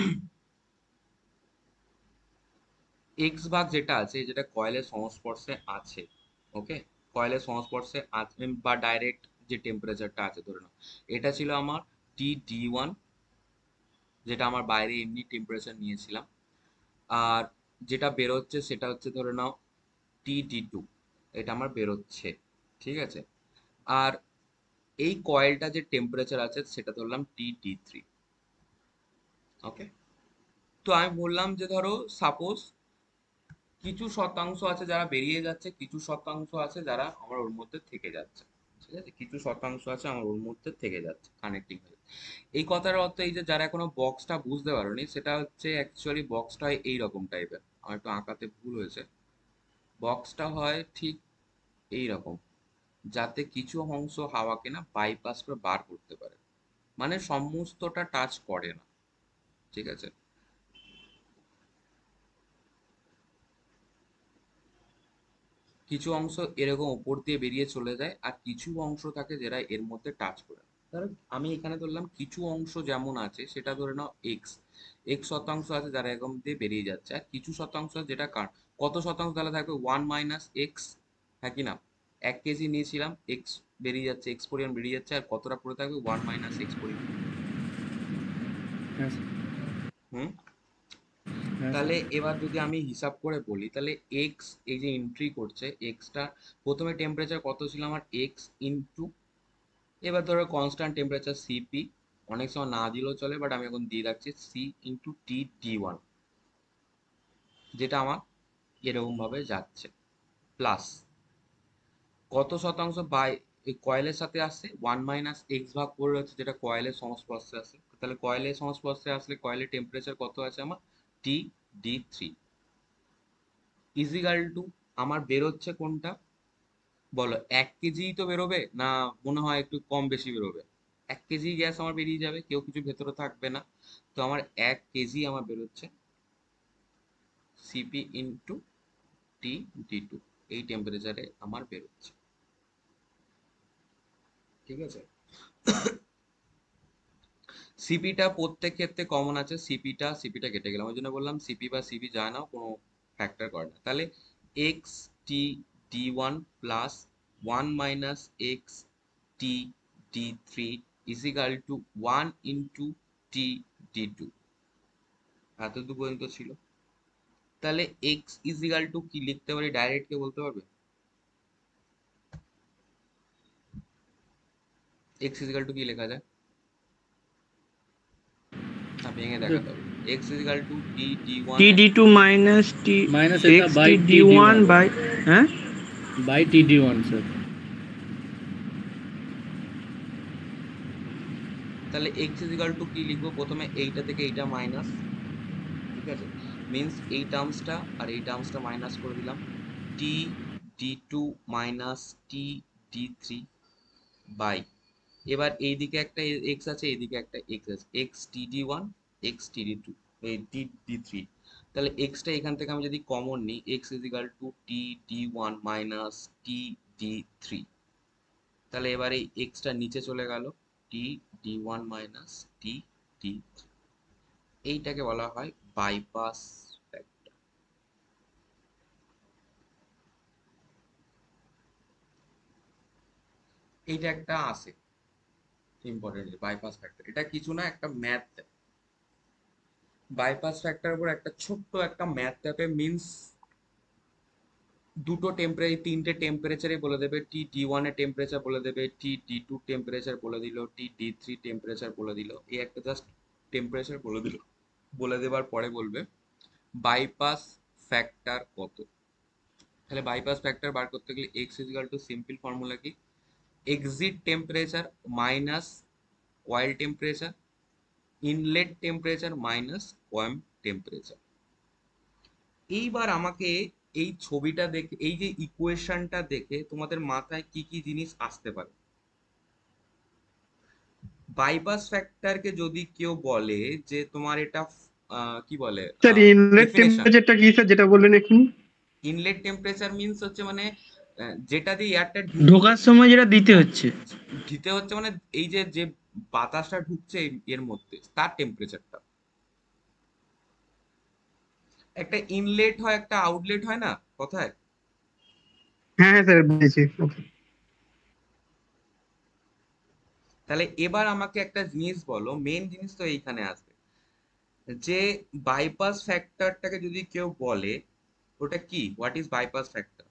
এক্স ভাগ যেটা আছে, যেটা কয়েলের সংস্পর্শে আছে, ওকে, কয়েলের সংস্পর্শে আছে বা ডাইরেক্ট যে টেম্পারেচারটা আছে ধরে নাও, এটা ছিল আমার টি ডি ওয়ান, যেটা আমার বাইরে এমনি টেম্পারেচার নিয়েছিলাম। আর যেটা বেরোচ্ছে সেটা হচ্ছে ধরে নাও টি ডি টু, এটা আমার বেরোচ্ছে, ঠিক আছে? আর এই কয়েলটা যে টেম্পারেচার আছে সেটা ধরলাম টি ডি থ্রি, ওকে। তো আমি বললাম যে ধরো সাপোজ কিছু শতাংশ আছে যারা বেরিয়ে যাচ্ছে, কিছু শতাংশ আছে যারা আমার ওর মধ্যে থেকে যাচ্ছে, ঠিক আছে? কিছু শতাংশ আছে আমার ওর মধ্যে থেকে যাচ্ছে কানেক্টিং হয়ে। এই কথার অর্থ এই যে যারা এখনো বক্সটা বুঝতে পারোনি, সেটা হচ্ছে অ্যাকচুয়ালি বক্সটা হয় এইরকম টাইপের, আমার একটু আঁকাতে ভুল হয়েছে। বক্সটা হয় ঠিক এই রকম, যাতে কিছু অংশ হাওয়াকে না বাইপাস করে বার করতে পারে, মানে সমস্তটা টাচ করে না, ঠিক আছে? কিছু অংশ এরকম উপর দিয়ে বেরিয়ে চলে যায়, আর কিছু অংশ থাকে যেটা এর মধ্যে টাচ করে না। ধরো আমি এখানে ধরলাম কিছু অংশ যেমন আছে সেটা ধরে নাও এক্স, এক্স শতাংশ আছে যারা এরকম দিয়ে বেরিয়ে যাচ্ছে, আর কিছু শতাংশ আছে যেটা কার, কত শতাংশ তাহলে থাকবে ওয়ান মাইনাস এক্স, হ্যাঁ কি না? এক কেজি নিয়েছিলাম, এক্স বেরিয়ে যাচ্ছে, এক্স পরিমাণ বেরিয়ে যাচ্ছে, আর কতটা পড়ে থাকবে ওয়ান মাইনাস এক্স পরিমাণ। হ্যাঁ স্যার। হুম। হ্যাঁ তাহলে স্যার। এবার যদি আমি হিসাব করে বলি তাহলে এক্স এই যে এন্ট্রি করছে এক্সটা, প্রথমে টেম্পারেচার কত ছিল আমার এক্স ইনটু, এবার ধরো কনস্ট্যান্ট টেম্পারেচার সিপি, অনেক সময় না দিলেও চলে বাট আমি এখন দিয়ে রাখছি C into T D one, যেটা আমার এরকম ভাবে যাচ্ছে, প্লাস কত শতাংশ বাই এই কয়েলের সাথে আসছে ওয়ান মাইনাস এক্স ভাগ করে রয়েছে যেটা কয়েলের সংস্পর্শে আসে, তাহলে কয়েলের সংস্পর্শে আসলে কয়েলের টেম্পারেচার কত আছে আমার T D three is equal to, আমার বেরোচ্ছে কোনটা বলো, এক কেজি তো বেরোবে না মনে হয় একটু কম বেশি বেরোবে? এক কেজি গ্যাস আমার বেরিয়ে যাবে, কেউ কিছু ভেতরে থাকবে না, তো আমার এক কেজি আমার বেরোচ্ছে CP into T D two, এই টেম্পারেচারে আমার বেরোচ্ছে, ঠিক আছে? সিপিটা প্রত্যেক ক্ষেত্রে কমন আছে, সিপিটা সিপিটা কেটে গেলাম, ওই জন্য বললাম সিপি বা সিপি যায় না, কোনো ফ্যাক্টর করে না, তাহলে X T D one plus one minus X T D three is equal to one into T D two, এতদূর পর্যন্ত ছিল। তাহলে এক্স ইজিক্যাল টু কি লিখতে পারি ডাইরেক্ট, কে বলতে পারবে? এক্স ইজিক্যাল টু কি লেখা যায়? না ভেঙে দেখাতে হবে, X is equal to T D one, T D two minus T minus এটা X by T T D D one one by, হ্যাঁ by T D one sir. তাহলে এক্স ইজিক্যাল টু কি লিখবো, প্রথমে এইটা থেকে এইটা মাইনাস, ঠিক আছে, মিন্স এই টার্মসটা আর এই টার্মসটা মাইনাস করে দিলাম, T D two minus T D three by, এবার এইদিকে একটা এক্স আছে এইদিকে একটা এক্স আছে, X T D one X T D two এই টি ডি থ্রি, তাহলে এক্সটা এখান থেকে আমি যদি কমন নিই X is equal to T D one minus T D three, তাহলে এবার এই এক্সটা নিচে চলে গেল, T D one minus T D three, এইটাকে বলা হয় বাইপাস ফ্যাক্টর। এইটা একটা আছে ইম্পর্টেন্ট বাইপাস ফ্যাক্টর, এটা কিছু না একটা ম্যাথ, বাইপাস ফ্যাক্টর উপর একটা ছোট্ট একটা ম্যাথ দেবে, মিন্স দুটো টেম্পারেচার তিনটে টেম্পারেচারে বলে দেবে, টি ডি ওয়ান এর টেম্পারেচার বলে দেবে, টি ডি টু টেম্পারেচার বলে দিল, টি ডি থ্রি টেম্পারেচার বলে দিল, এই একটা জাস্ট টেম্পারেচার বলে দিল, বলে দেবার পরে বলবে বাইপাস ফ্যাক্টর কত। তাহলে বাইপাস ফ্যাক্টর বার করতে গেলে X is equal to simple formula কি, exit temperature minus coil temperature inlet temperature minus কোয়াম টেম্পারেচার। এইবার আমাকে এই ছবিটা দেখে এই যে ইকুয়েশনটা দেখে তোমাদের মাথায় কি কি জিনিস আসতে পারে, বাইপাস ফ্যাক্টরকে যদি কেউ বলে যে তোমার এটা আহ, কি বলে স্যার ইনলেট ডেফিনেশন, টেম্পারেচারটা কি স্যার, যেটা বললেন এক্ষুনি? ইনলেট টেম্পারেচার মিন্স হচ্ছে মানে আহ, যেটা দিয়ে এয়ারটা ঢুকছে, ঢোকার সময় যেটা দিতে হ্যাঁ হচ্ছে। দিতে হচ্ছে মানে এই যে যে বাতাসটা ঢুকছে এই- এর মধ্যে তার টেম্পারেচারটা, একটা ইনলেট হয় একটা আউটলেট হয় না কথায়, হ্যাঁ হ্যাঁ স্যার বুঝেছি। Okay. তাহলে এবার আমাকে একটা জিনিস বলো, মেন জিনিস তো এইখানে আসবে, যে বাইপাস ফ্যাক্টরটাকে যদি কেউ বলে ওটা কি, হোয়াট ইজ বাইপাস ফ্যাক্টর?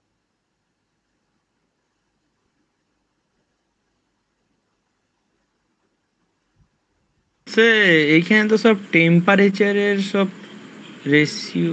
সে এইখানে তো সব টেম্পারেচারের সব রেশিও।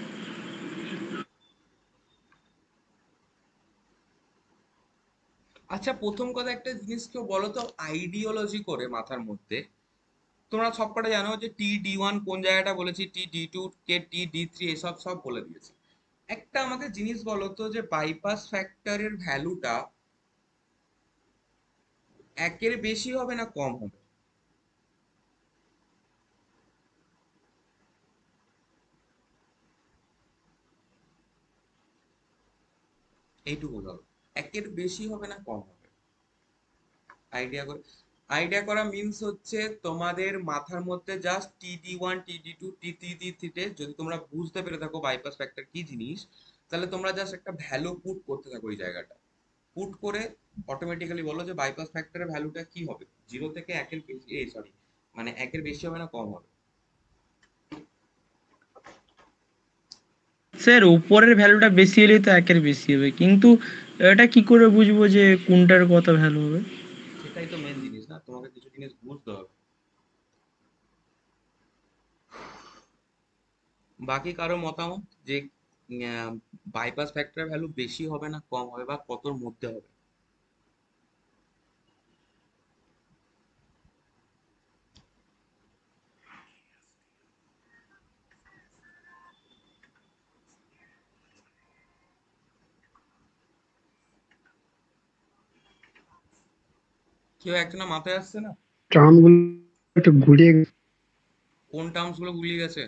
আচ্ছা প্রথম কথা একটা জিনিস কেউ বলো তো আইডিওলজি করে মাথার মধ্যে, তোমরা সবকটা জানো যে টি ডি ওয়ান কোন জায়গাটা বলেছি, টি ডি টু কে টি ডি থ্রি এসব সব বলে দিয়েছি, একটা আমাকে জিনিস বলো তো যে বাইপাস ফ্যাক্টরের ভ্যালুটা একের বেশি হবে না কম হবে? এইটুকু বলো, একের বেশি হবে না কম হবে, আইডিয়া করে। আইডিয়া করা মিন্স হচ্ছে তোমাদের মাথার মধ্যে just T D one T D two T D থ্রিতে যদি তোমরা বুঝতে পেরে থাকো বাইপাস ফ্যাক্টর কি জিনিস, তাহলে তোমরা জাস্ট একটা ভ্যালু পুট করতে থাকো ওই জায়গাটা। পুট করে অটোমেটিক্যালি বলো যে বাইপাস ফ্যাক্টরের ভ্যালুটা কি হবে, জিরো থেকে একের বেশি, এ সরি মানে একের বেশি হবে না কম হবে। স্যার উপরের ভ্যালুটা বেশি হলেই তো একের বেশি হবে, কিন্তু এটা কি করে বুঝবো যে কোনটার কত ভ্যালু হবে? সেটাই তো মেন জিনিস না, তোমাকে কিছু জিনিস বুঝতে হবে। বাকি কারো মতামত যে বাইপাস ফ্যাক্টরের ভ্যালু বেশি হবে না কম হবে বা কতর মধ্যে হবে? কেউ একটা মাথায় আসছে না? টার্ম গুলো একটু ঘুরিয়ে কোন টার্মস গুলো গুলিয়ে গেছে?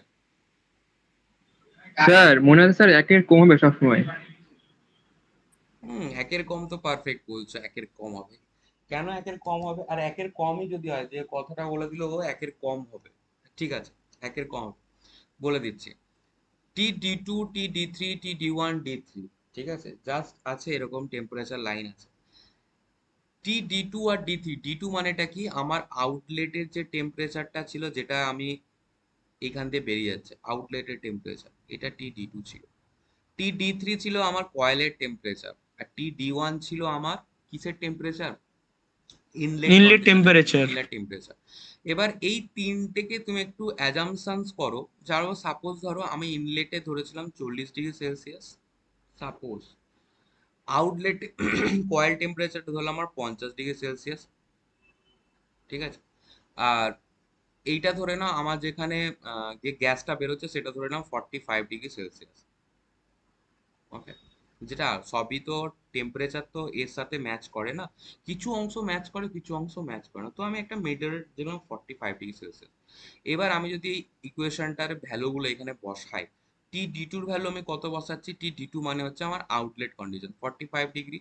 স্যার মনে হচ্ছে স্যার একের কম হবে সবসময়। হুম, একের কম তো পারফেক্ট বলছো, একের কম হবে। কেন একের কম হবে? আর একের কমই যদি হয়, যে কথাটা বলে দিল ও একের কম হবে, ঠিক আছে একের কম হবে, বলে দিচ্ছি। T D two T D three T D one D three, ঠিক আছে, জাস্ট আছে এরকম টেম্পারেচার লাইন আছে। টি ডি টু আর ডি থ্রি, ডি টু মানেটা কি, আমার আউটলেটের যে টেম্পারেচারটা ছিল, যেটা আমি এখান দিয়ে বেরিয়ে যাচ্ছে আউটলেটের টেম্পারেচার, এটা টি ডি টু ছিল। টি ডি থ্রি ছিল আমার কয়েলের টেম্পারেচার, আর টি ডি ওয়ান ছিল আমার কিসের temperature, inlet inlet condition, temperature. Inlet temperature. এবার এই তিনটেকে তুমি একটু অ্যাজাম্পশনস করো। যারো সাপোজ ধরো আমি ইনলেটে ধরেছিলাম চল্লিশ ডিগ্রি সেলসিয়াস, সাপোজ আউটলেটে কয়েল টেম্পারেচারটা ধরলাম আমার পঞ্চাশ ডিগ্রি সেলসিয়াস, ঠিক আছে। আর এইটা ধরে নাও আমার যেখানে আহ, যে গ্যাসটা বেরোচ্ছে সেটা ধরে নাও forty five degree Celsius, okay. যেটা সবই তো টেম্পারেচার তো এর সাথে ম্যাচ করে না, কিছু অংশ ম্যাচ করে কিছু অংশ ম্যাচ করে না, তো আমি একটা মিডল দিলাম ফর্টি ফাইভ ডিগ্রি সেলসিয়াস। এবার আমি যদি এই ইকুয়েশনটার ভ্যালুগুলো এখানে বসাই, টি ডি টুর ভ্যালু আমি কত বসাচ্ছি, টি ডি টু মানে হচ্ছে আমার outlet condition forty five degree,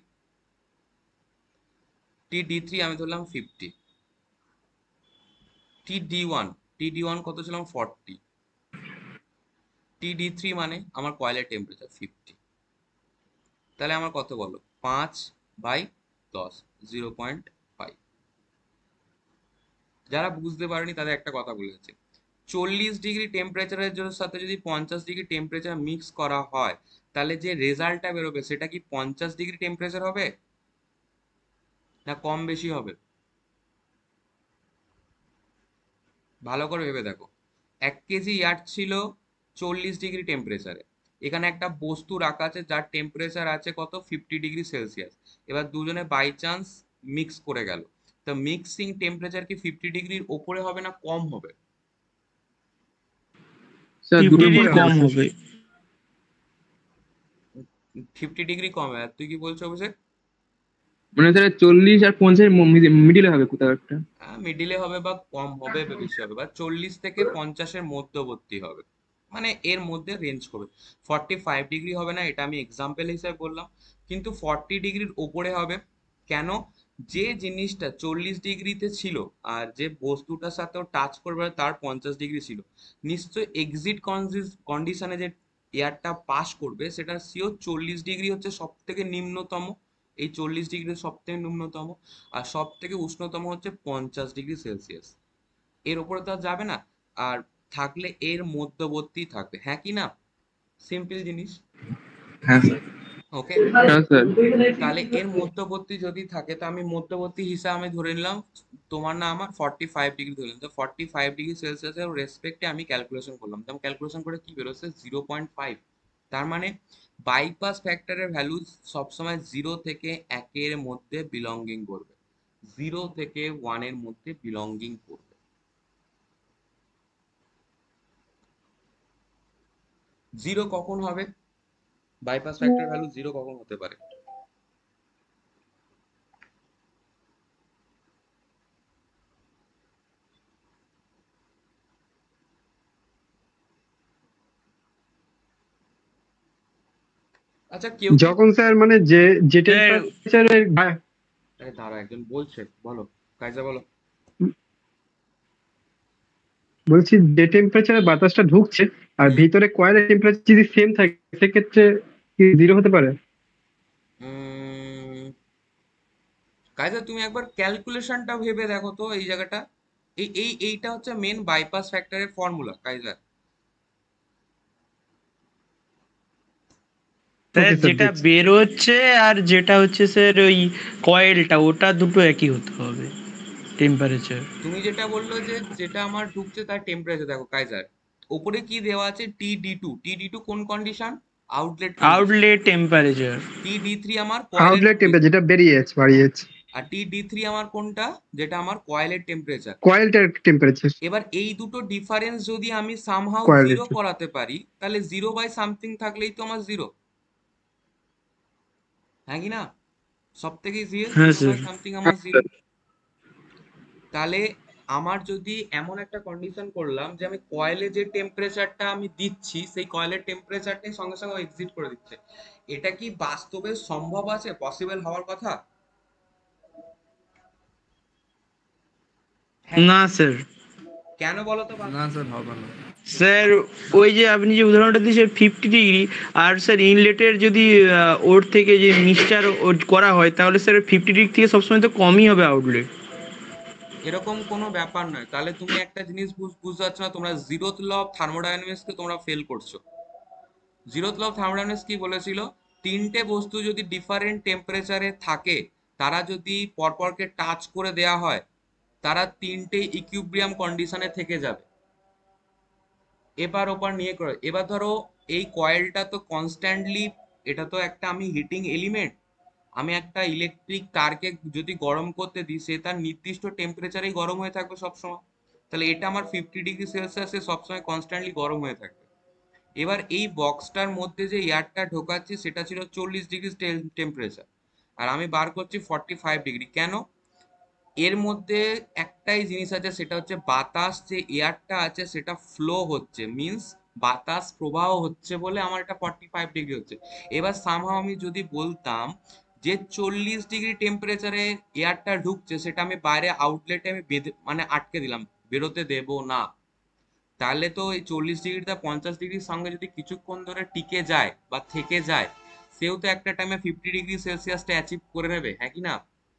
T D three আমি ধরলাম fifty, T D one T D one কত ছিলাম ফর্টি, টি ডি থ্রি মানে আমার কয়েলের টেম্পারেচার ফিফটি। তাহলে আমার কত বলো, পাঁচ বাই দশ, জিরো পয়েন্ট ফাইভ। যারা বুঝতে পারেনি তাদের একটা কথা বলে যাচ্ছে, চল্লিশ ডিগ্রি টেম্পারেচারের সাথে যদি পঞ্চাশ ডিগ্রি টেম্পারেচার মিক্স করা হয়, তাহলে যে রেজাল্টটা বেরোবে সেটা কি পঞ্চাশ ডিগ্রি টেম্পারেচার হবে না কম বেশি হবে? ভালো করে ভেবে দেখো, এক কেজি ইয়ার্ড ছিল চল্লিশ ডিগ্রি টেম্পারেচারে, এখানে একটা বস্তু রাখা আছে যার টেম্পারেচার আছে কত, ফিফটি ডিগ্রি সেলসিয়াস। এবার দুজনে বাই চান্স মিক্স করে গেল, তো মিক্সিং টেম্পারেচার কি ফিফটি ডিগ্রির ওপরে হবে না কম হবে? স্যার ফিফটি দুটোর ডিগ্রি মধ্যে কম হবে। হবে। ফিফটি ডিগ্রি কম হবে। আর তুই কি বলছো অভিষেক? মনে হচ্ছে স্যার চল্লিশ আর পঞ্চাশ মিডিলে হবে কোথাও একটা। মিডিলে হবে বা কম হবে বা বেশি হবে, বা চল্লিশ থেকে পঞ্চাশের মধ্যবর্তী হবে, মানে এর মধ্যে রেঞ্জ করবে। ফর্টি ফাইভ ডিগ্রি হবে না, এটা আমি এক্সাম্পল হিসেবে বললাম, কিন্তু ফর্টি ডিগ্রির ওপরে হবে। কেন? যে জিনিসটা চল্লিশ ডিগ্রিতে ছিল আর যে বস্তুটার সাথেও টাচ করবে তার পঞ্চাশ ডিগ্রি ছিল, নিশ্চয় এক্সিট কন্ডিশনে যে এয়ারটা পাস করবে সেটা সিওর চল্লিশ ডিগ্রি হচ্ছে সব থেকে নিম্নতম, এই চল্লিশ ডিগ্রি সব থেকে নিম্নতম, আর সব থেকে উষ্ণতম হচ্ছে পঞ্চাশ ডিগ্রি সেলসিয়াস। এর উপরে তো আর যাবে না, আর থাকলে এর মধ্যবর্তী থাকবে, হ্যাঁ কি না? সিম্পল জিনিস, হ্যাঁ স্যার। ওকে। হ্যাঁ স্যার। তাহলে এর মধ্যবর্তী যদি থাকে, তো আমি মধ্যবর্তী হিসাবে আমি ধরে নিলাম তোমার না আমার ফর্টি ফাইভ ডিগ্রি ধরে নিলাম, তো ফর্টি ফাইভ ডিগ্রি সেলসিয়াসের রেসপেক্টে আমি ক্যালকুলেশন করলাম, তো ক্যালকুলেশন করে কি বেরোচ্ছে, জিরো পয়েন্ট ফাইভ। তার মানে বাইপাস ফ্যাক্টরের ভ্যালু সবসময় জিরো থেকে একের মধ্যে বিলঙ্গিং করবে, জিরো থেকে ওয়ানের মধ্যে বিলঙ্গিং করবে। জিরো কখন হবে, বাইপাস ফ্যাক্টর ভ্যালু জিরো কখন হতে পারে? আচ্ছা কেউ কি, যখন স্যার মানে যে যে স্যার টেম্পারেচারের আরে দাঁড়া একজন বলছে, বলো কাইজা বলো। বলছি যে টেম্পারেচারে বাতাসটা ঢুকছে আর হুম। ভিতরে কয়েলের টেম্পারেচার যদি সেম থাকে সেক্ষেত্রে কি জিরো হতে পারে? উম, কাজে তুমি একবার ক্যালকুলেশনটা ভেবে দেখো তো এই জায়গাটা। এই এই এইটা হচ্ছে মেন বাইপাস ফ্যাক্টরের ফর্মুলা কাইজার। স্যার ওকে স্যার, যেটা দেখছি। বের হচ্ছে আর যেটা হচ্ছে স্যার ওই কয়েলটা ওটা দুটো একই হতে হবে টেম্পারেচার। তুমি যেটা বললো যে যেটা আমার ঢুকছে তার টেম্পারেচার দেখো কাইজার, ওপরে কি দেওয়া আছে T D two. T D two কোন condition? Outlet condition. Outlet temperature. T D three আমার কয়েলের আউটলেট টেম্পারেচার যেটা বেরিয়েছে বাড়িয়েছে, আর টি ডি থ্রি আমার কোনটা? যেটা আমার কয়েলের টেম্পারেচার। কয়েলটার টেম্পারেচার, এবার এই দুটো ডিফারেন্স যদি আমি সামহাউ কয়েলের। জিরো করাতে পারি তাহলে জিরো বাই সামথিং থাকলেই তো আমার জিরো, হ্যাঁ কি না? সব থেকে ইজিয়েস্ট হ্যাঁ জিরো স্যার। বাই সামথিং আমার জিরো। তাহলে আমার যদি এমন একটা কন্ডিশন করলাম যে আমি কয়েলে যে টেম্পারেচারটা আমি দিচ্ছি সেই কয়েলের টেম্পারেচারটাই সঙ্গে সঙ্গে এক্সিট করে দিচ্ছে, এটা কি বাস্তবে সম্ভব আছে, পসিবল হওয়ার কথা? হ্যাঁ না স্যার। কেন বলো তো? না স্যার হবে না। স্যার ওই যে আপনি যে উদাহরণটা দিয়েছেন ফিফটি ডিগ্রি, আর স্যার ইনলেটের যদি আহ, ওর থেকে যে মিক্সচার করা হয় তাহলে স্যার ফিফটি ডিগ্রি থেকে সবসময় তো কমই হবে আউটলেট। এরকম কোনো ব্যাপার নয়। তাহলে তুমি একটা জিনিস বুঝ- বুঝতে পারছো না, তোমরা জিরোথ ল অফ থার্মোডাইনামিক্সকে তোমরা ফেল করছো। জিরোথ ল অফ থার্মোডাইনামিক্স কি বলেছিল? তিনটে বস্তু যদি ডিফারেন্ট টেম্পারেচারে থাকে, তারা যদি পরপরকে টাচ করে দেয়া হয়, তারা তিনটে ইকুইলিব্রিয়াম কন্ডিশনে থেকে যাবে। এবার ওপার নিয়ে করে, এবার ধরো এই কয়েলটা তো কনস্ট্যান্টলি, এটা তো একটা আমি হিটিং এলিমেন্ট, আমি একটা ইলেকট্রিক তারকে যদি গরম করতে দিই সে তার নির্দিষ্ট টেম্পারেচারেই গরম হয়ে থাকবে সবসময়। তাহলে এটা আমার ফিফটি ডিগ্রি সেলসিয়াসে সবসময় কনস্ট্যান্টলি গরম হয়ে থাকবে। এবার এই বক্সটার মধ্যে যে এয়ারটা ঢোকাচ্ছি সেটা ছিল চল্লিশ ডিগ্রি টেম্পারেচার, আর আমি বার করছি ফর্টি ফাইভ ডিগ্রি। কেন? এর মধ্যে একটাই জিনিস আছে, সেটা হচ্ছে বাতাস যে এয়ারটা আছে সেটা ফ্লো হচ্ছে, মিন্স বাতাস প্রবাহ হচ্ছে বলে আমার এটা ফর্টি ফাইভ ডিগ্রি হচ্ছে। এবার সামহাও আমি যদি বলতাম যে চল্লিশ ডিগ্রি টেম্পারেচারে এয়ারটা ঢুকছে, সেটা আমি বাইরে আউটলেটে আমি বেঁধে মানে আটকে দিলাম, বেরোতে দেবো না, তাহলে তো এই চল্লিশ ডিগ্রিটা পঞ্চাশ ডিগ্রির সঙ্গে যদি কিছুক্ষণ ধরে টিকে যায় বা থেকে যায়, সেও তো একটা টাইমে ফিফটি ডিগ্রি সেলসিয়াসটা অ্যাচিভ করে নেবে, হ্যাঁ কি না?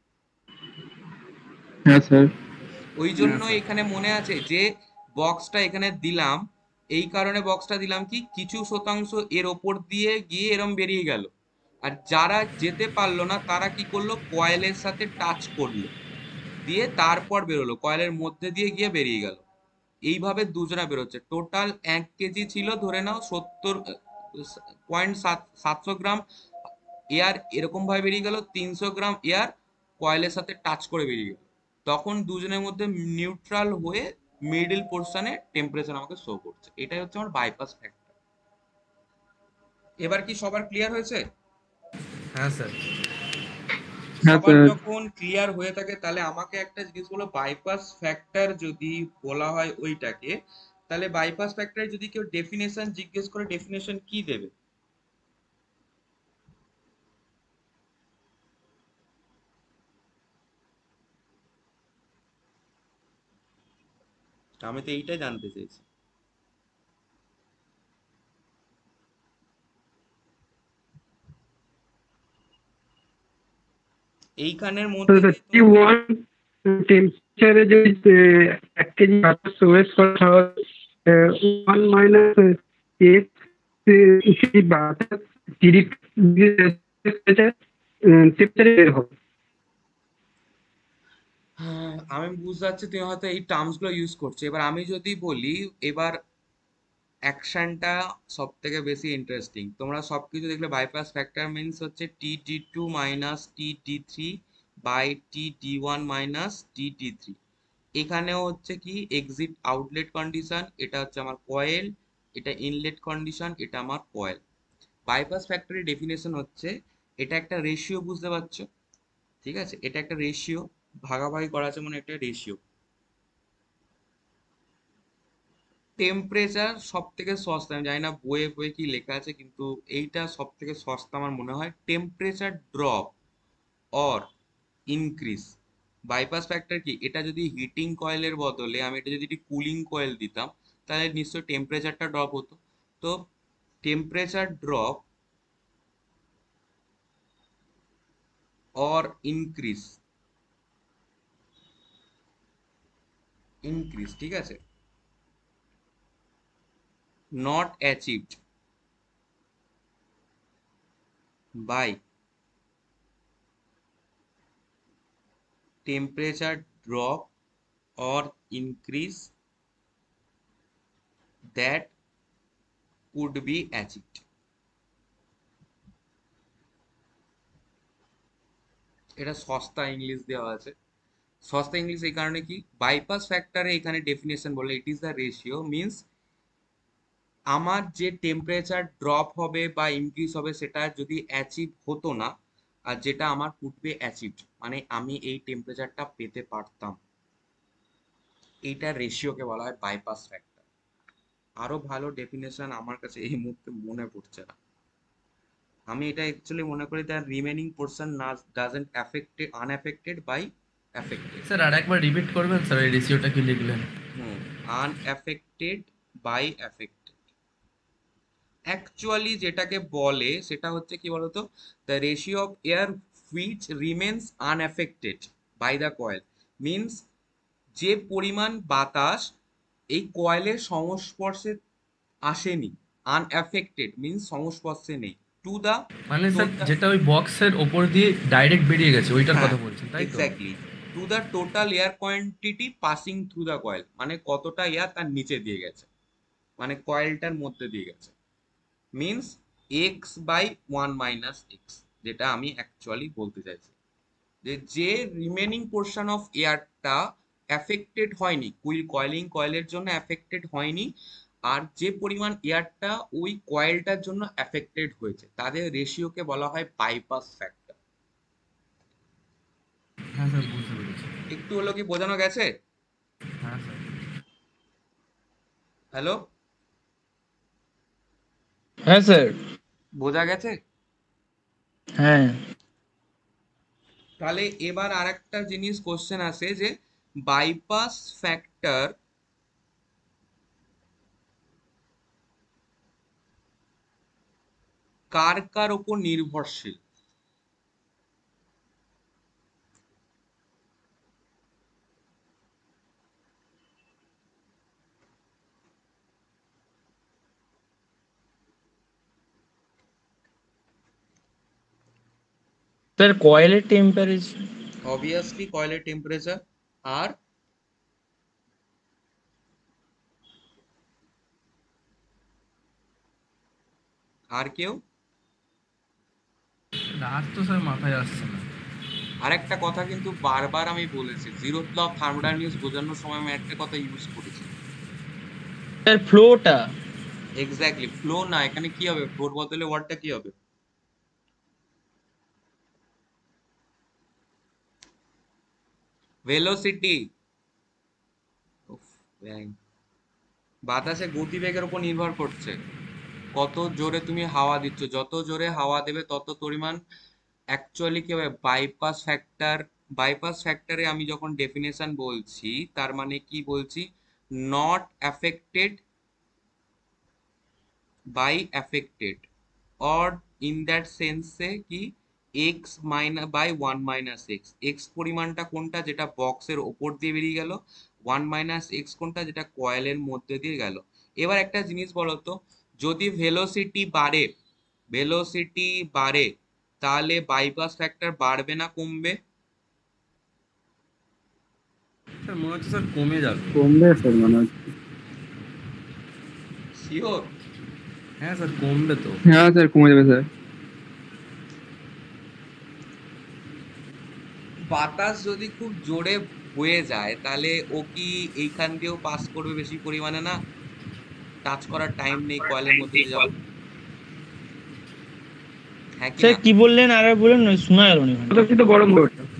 হ্যাঁ স্যার। ওই জন্য এখানে মনে আছে যে বক্সটা এখানে দিলাম, এই কারণে বক্সটা দিলাম কি কিছু শতাংশ এর ওপর দিয়ে গিয়ে এরম বেরিয়ে গেল, আর যারা যেতে পারলো না তারা কি করলো, কয়েলের সাথে টাচ করলো, দিয়ে তারপর বেরোলো, কয়েলের মধ্যে দিয়ে গিয়ে বেরিয়ে গেল। এইভাবে দুজনা বেরোচ্ছে। টোটাল এক কেজি ছিল ধরে নাও সত্তর পয়েন্ট সাত সাতশো গ্রাম এয়ার এরকম ভাবে বেরিয়ে গেল, তিনশো গ্রাম এয়ার কয়েলের সাথে টাচ করে বেরিয়ে গেল। তখন দুজনের মধ্যে নিউট্রাল হয়ে মিডল পোর্শনে টেম্পারেচার আমাকে শো করছে। এটাই হচ্ছে আমার বাইপাস ফ্যাক্টর। এবার কি সবার ক্লিয়ার হয়েছে? হ্যাঁ স্যার। হ্যাঁ সবার স্যার। যখন ক্লিয়ার হয়ে থাকে তাহলে আমাকে একটা জিনিস বলো, বাইপাস ফ্যাক্টর যদি বলা হয় ওইটাকে, তাহলে বাইপাস ফ্যাক্টরের যদি কেউ ডেফিনেশন জিজ্ঞেস করে ডেফিনেশন কি দেবে? আমি তো এইটাই জানতে চাইছি। এইখানের মধ্যে যে টি ওয়ান টেম্পারেচারে যদি আহ, এক কেজি বাতাস প্রবেশ করা হয়, ওয়ান মাইনাস এফ সেই বাতাস ডিগ্রি টেম্পারেচারে বের হবে। হ্যাঁ, আমি বুঝতে পারছি তুমি হয়তো এই টার্মস গুলো ইউজ করছো। এবার আমি যদি বলি, এবার অ্যাকশনটা সব থেকে বেশি ইন্টারেস্টিং। তোমরা সবকিছু দেখলে বাইপাস ফ্যাক্টর মিনস হচ্ছে T D two minus T D three by T D one minus T D three. এখানেও হচ্ছে কি এক্সিট আউটলেট কন্ডিশন, এটা হচ্ছে আমার কয়েল, এটা ইনলেট কন্ডিশন, এটা আমার কয়েল। বাইপাস ফ্যাক্টরের ডেফিনেশন হচ্ছে, এটা একটা রেশিও, বুঝতে পারছো? ঠিক আছে, এটা একটা রেশিও, ভাগাভাগি করা আছে মানে একটা রেশিও। টেম্পারেচার সব থেকে সস্তা, আমি জানি না বইয়ে বইয়ে কি লেখা আছে, কিন্তু এইটা সব থেকে সস্তা আমার মনে হয়। Temperature drop or increase, bypass factor কি, এটা যদি হিটিং কয়েলের বদলে আমি এটা যদি কুলিং কয়েল দিতাম তাহলে নিশ্চয়ই টেম্পারেচারটা ড্রপ হতো। তো temperature drop or increase increase ঠিক আছে, not achieved by temperature drop or increase that could be achieved। এটা সস্তা ইংলিশ দেওয়া আছে। সস্তা ইংলিশ এই কারণে কি, বাইপাস ফ্যাক্টরে এখানে ডেফিনেশন বলে it is the ratio means আমার যে টেম্পারেচার ড্রপ হবে বা ইনক্রিজ হবে সেটা যদি অ্যাচিভ হতো না, আর যেটা আমার কুড বি অ্যাচিভড মানে আমি এই টেম্পারেচারটা পেতে পারতাম, এইটা রেশিওকে বলা হয় বাইপাস ফ্যাক্টর। আরো ভালো ডেফিনেশন আমার কাছে এই মুহূর্তে মনে পড়ছে না। আমি এটা অ্যাকচুয়ালি মনে করি the remaining portion doesn't affected unaffected by affected. Sir আর একবার রিপিট করবেন স্যার, এই রেশিওটা কি লিখলেন? Hmm, unaffected by affected. Actually যেটাকে বলে সেটা হচ্ছে কি বলতো, the ratio of air which remains unaffected by the coil means যে পরিমাণ বাতাস এই কয়েলের সংস্পর্শে আসেনি, আনঅ্যাফেক্টেড মিন্স সংস্পর্শে নেই, টু দা মানে স্যার যেটা ওই বক্সের ওপর দিয়ে ডাইরেক্ট বেরিয়ে গেছে ওইটার কথা বলছেন তাই তো? Exactly, to the total air quantity passing through the coil, মানে কতটা এয়ার তার নিচে দিয়ে গেছে, মানে কয়েলটার মধ্যে দিয়ে গেছে, means X by one minus X. যেটা আমি অ্যাকচুয়ালি বলতে চাইছি যে যে রিমেনিং পোর্শন অফ এয়ারটা অ্যাফেক্টেড হয়নি, কুইল কয়েলিং কয়েলের জন্য অ্যাফেক্টেড হয়নি, আর যে পরিমাণ এয়ারটা ওই কয়েলটার জন্য অ্যাফেক্টেড হয়েছে তাদের রেশিওকে বলা হয় বাইপাস ফ্যাক্টর। হ্যাঁ স্যার বুঝতে পেরেছি। একটু হলো কি বোঝানো গেছে? হ্যাঁ স্যার। হ্যালো, হ্যাঁ স্যার। বোঝা গেছে? হ্যাঁ। তাহলে এবার আর একটা জিনিস কোশ্চেন আসে যে বাইপাস ফ্যাক্টর কার কার উপর নির্ভরশীল? স্যার কয়েলের টেম্পারেচার। অবভিয়াসলি কয়েলের টেম্পারেচার। আর আর কেউ? আর তো স্যার মাথায় আসছে না। আর একটা কথা কিন্তু বারবার আমি বলেছি, জিরো ল অফ থার্মোডাইনামিক্স বোঝানোর সময় আমি একটা কথা ইউজ করেছি, স্যার ফ্লোটা। এক্স্যাক্টলি, ফ্লো না, এখানে কি হবে, ফ্লোর বদলে ওয়ার্ডটা কি হবে? ভেলোসিটি। বাতাসে গতিবেগের উপর নির্ভর করছে, কত জোরে তুমি হাওয়া দিচ্ছ, যত জোরে হাওয়া দেবে তত পরিমাণ অ্যাকচুয়ালি কি হবে বাইপাস ফ্যাক্টর। বাইপাস ফ্যাক্টরে আমি যখন ডেফিনেশন বলছি তার মানে কি বলছি, not affected by affected, or in that সেন্সে কি X minus by one minus X. X পরিমাণটা কোনটা, যেটা বক্সের ওপর দিয়ে বেরিয়ে গেল, ওয়ান মাইনাস এক্স কোনটা, যেটা কয়েলের মধ্যে দিয়ে গেল। এবার একটা জিনিস বলো তো, যদি ভেলোসিটি বাড়ে, ভেলোসিটি বাড়ে তাহলে বাইপাস ফ্যাক্টর বাড়বে না কমবে? স্যার মনে হচ্ছে স্যার কমে যাবে। কমবে স্যার মনে হচ্ছে। শিওর? হ্যাঁ স্যার কমবে তো। হ্যাঁ স্যার কমে যাবে স্যার। বাতাস যদি খুব জোরে বয়ে যায় তাহলে ও কি এইখান দিয়েও পাস করবে বেশি পরিমাণে না? টাচ করার টাইম নেই কয়েলের মধ্যে দিয়ে যাওয়ার। হ্যাঁ কি স্যার না? কি বললেন আর বললেন না, শোনা গেল না। বাতাসই তো গরম হয়ে ওঠে।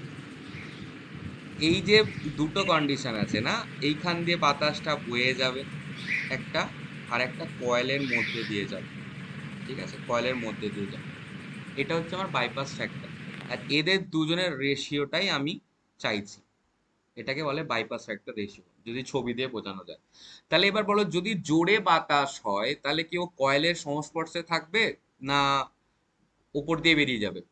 এই যে দুটো কন্ডিশন আছে না, এইখান দিয়ে বাতাসটা বয়ে যাবে একটা, আর একটা কয়েলের মধ্যে দিয়ে যাবে, ঠিক আছে, কয়েলের মধ্যে দিয়ে যাবে। এটা হচ্ছে আমার বাইপাস ফ্যাক্টর, আর এদের দুজনের রেশিওটাই আমি চাইছি। এটাকে বলে বাইপাস ফ্যাক্টর রেশিও, যদি ছবি দিয়ে বোঝানো যায়। তাহলে এবার বলো, যদি জোরে বাতাস হয় তাহলে কি ও কয়েলের সংস্পর্শে থাকবে না উপর দিয়ে বেরিয়ে যাবে?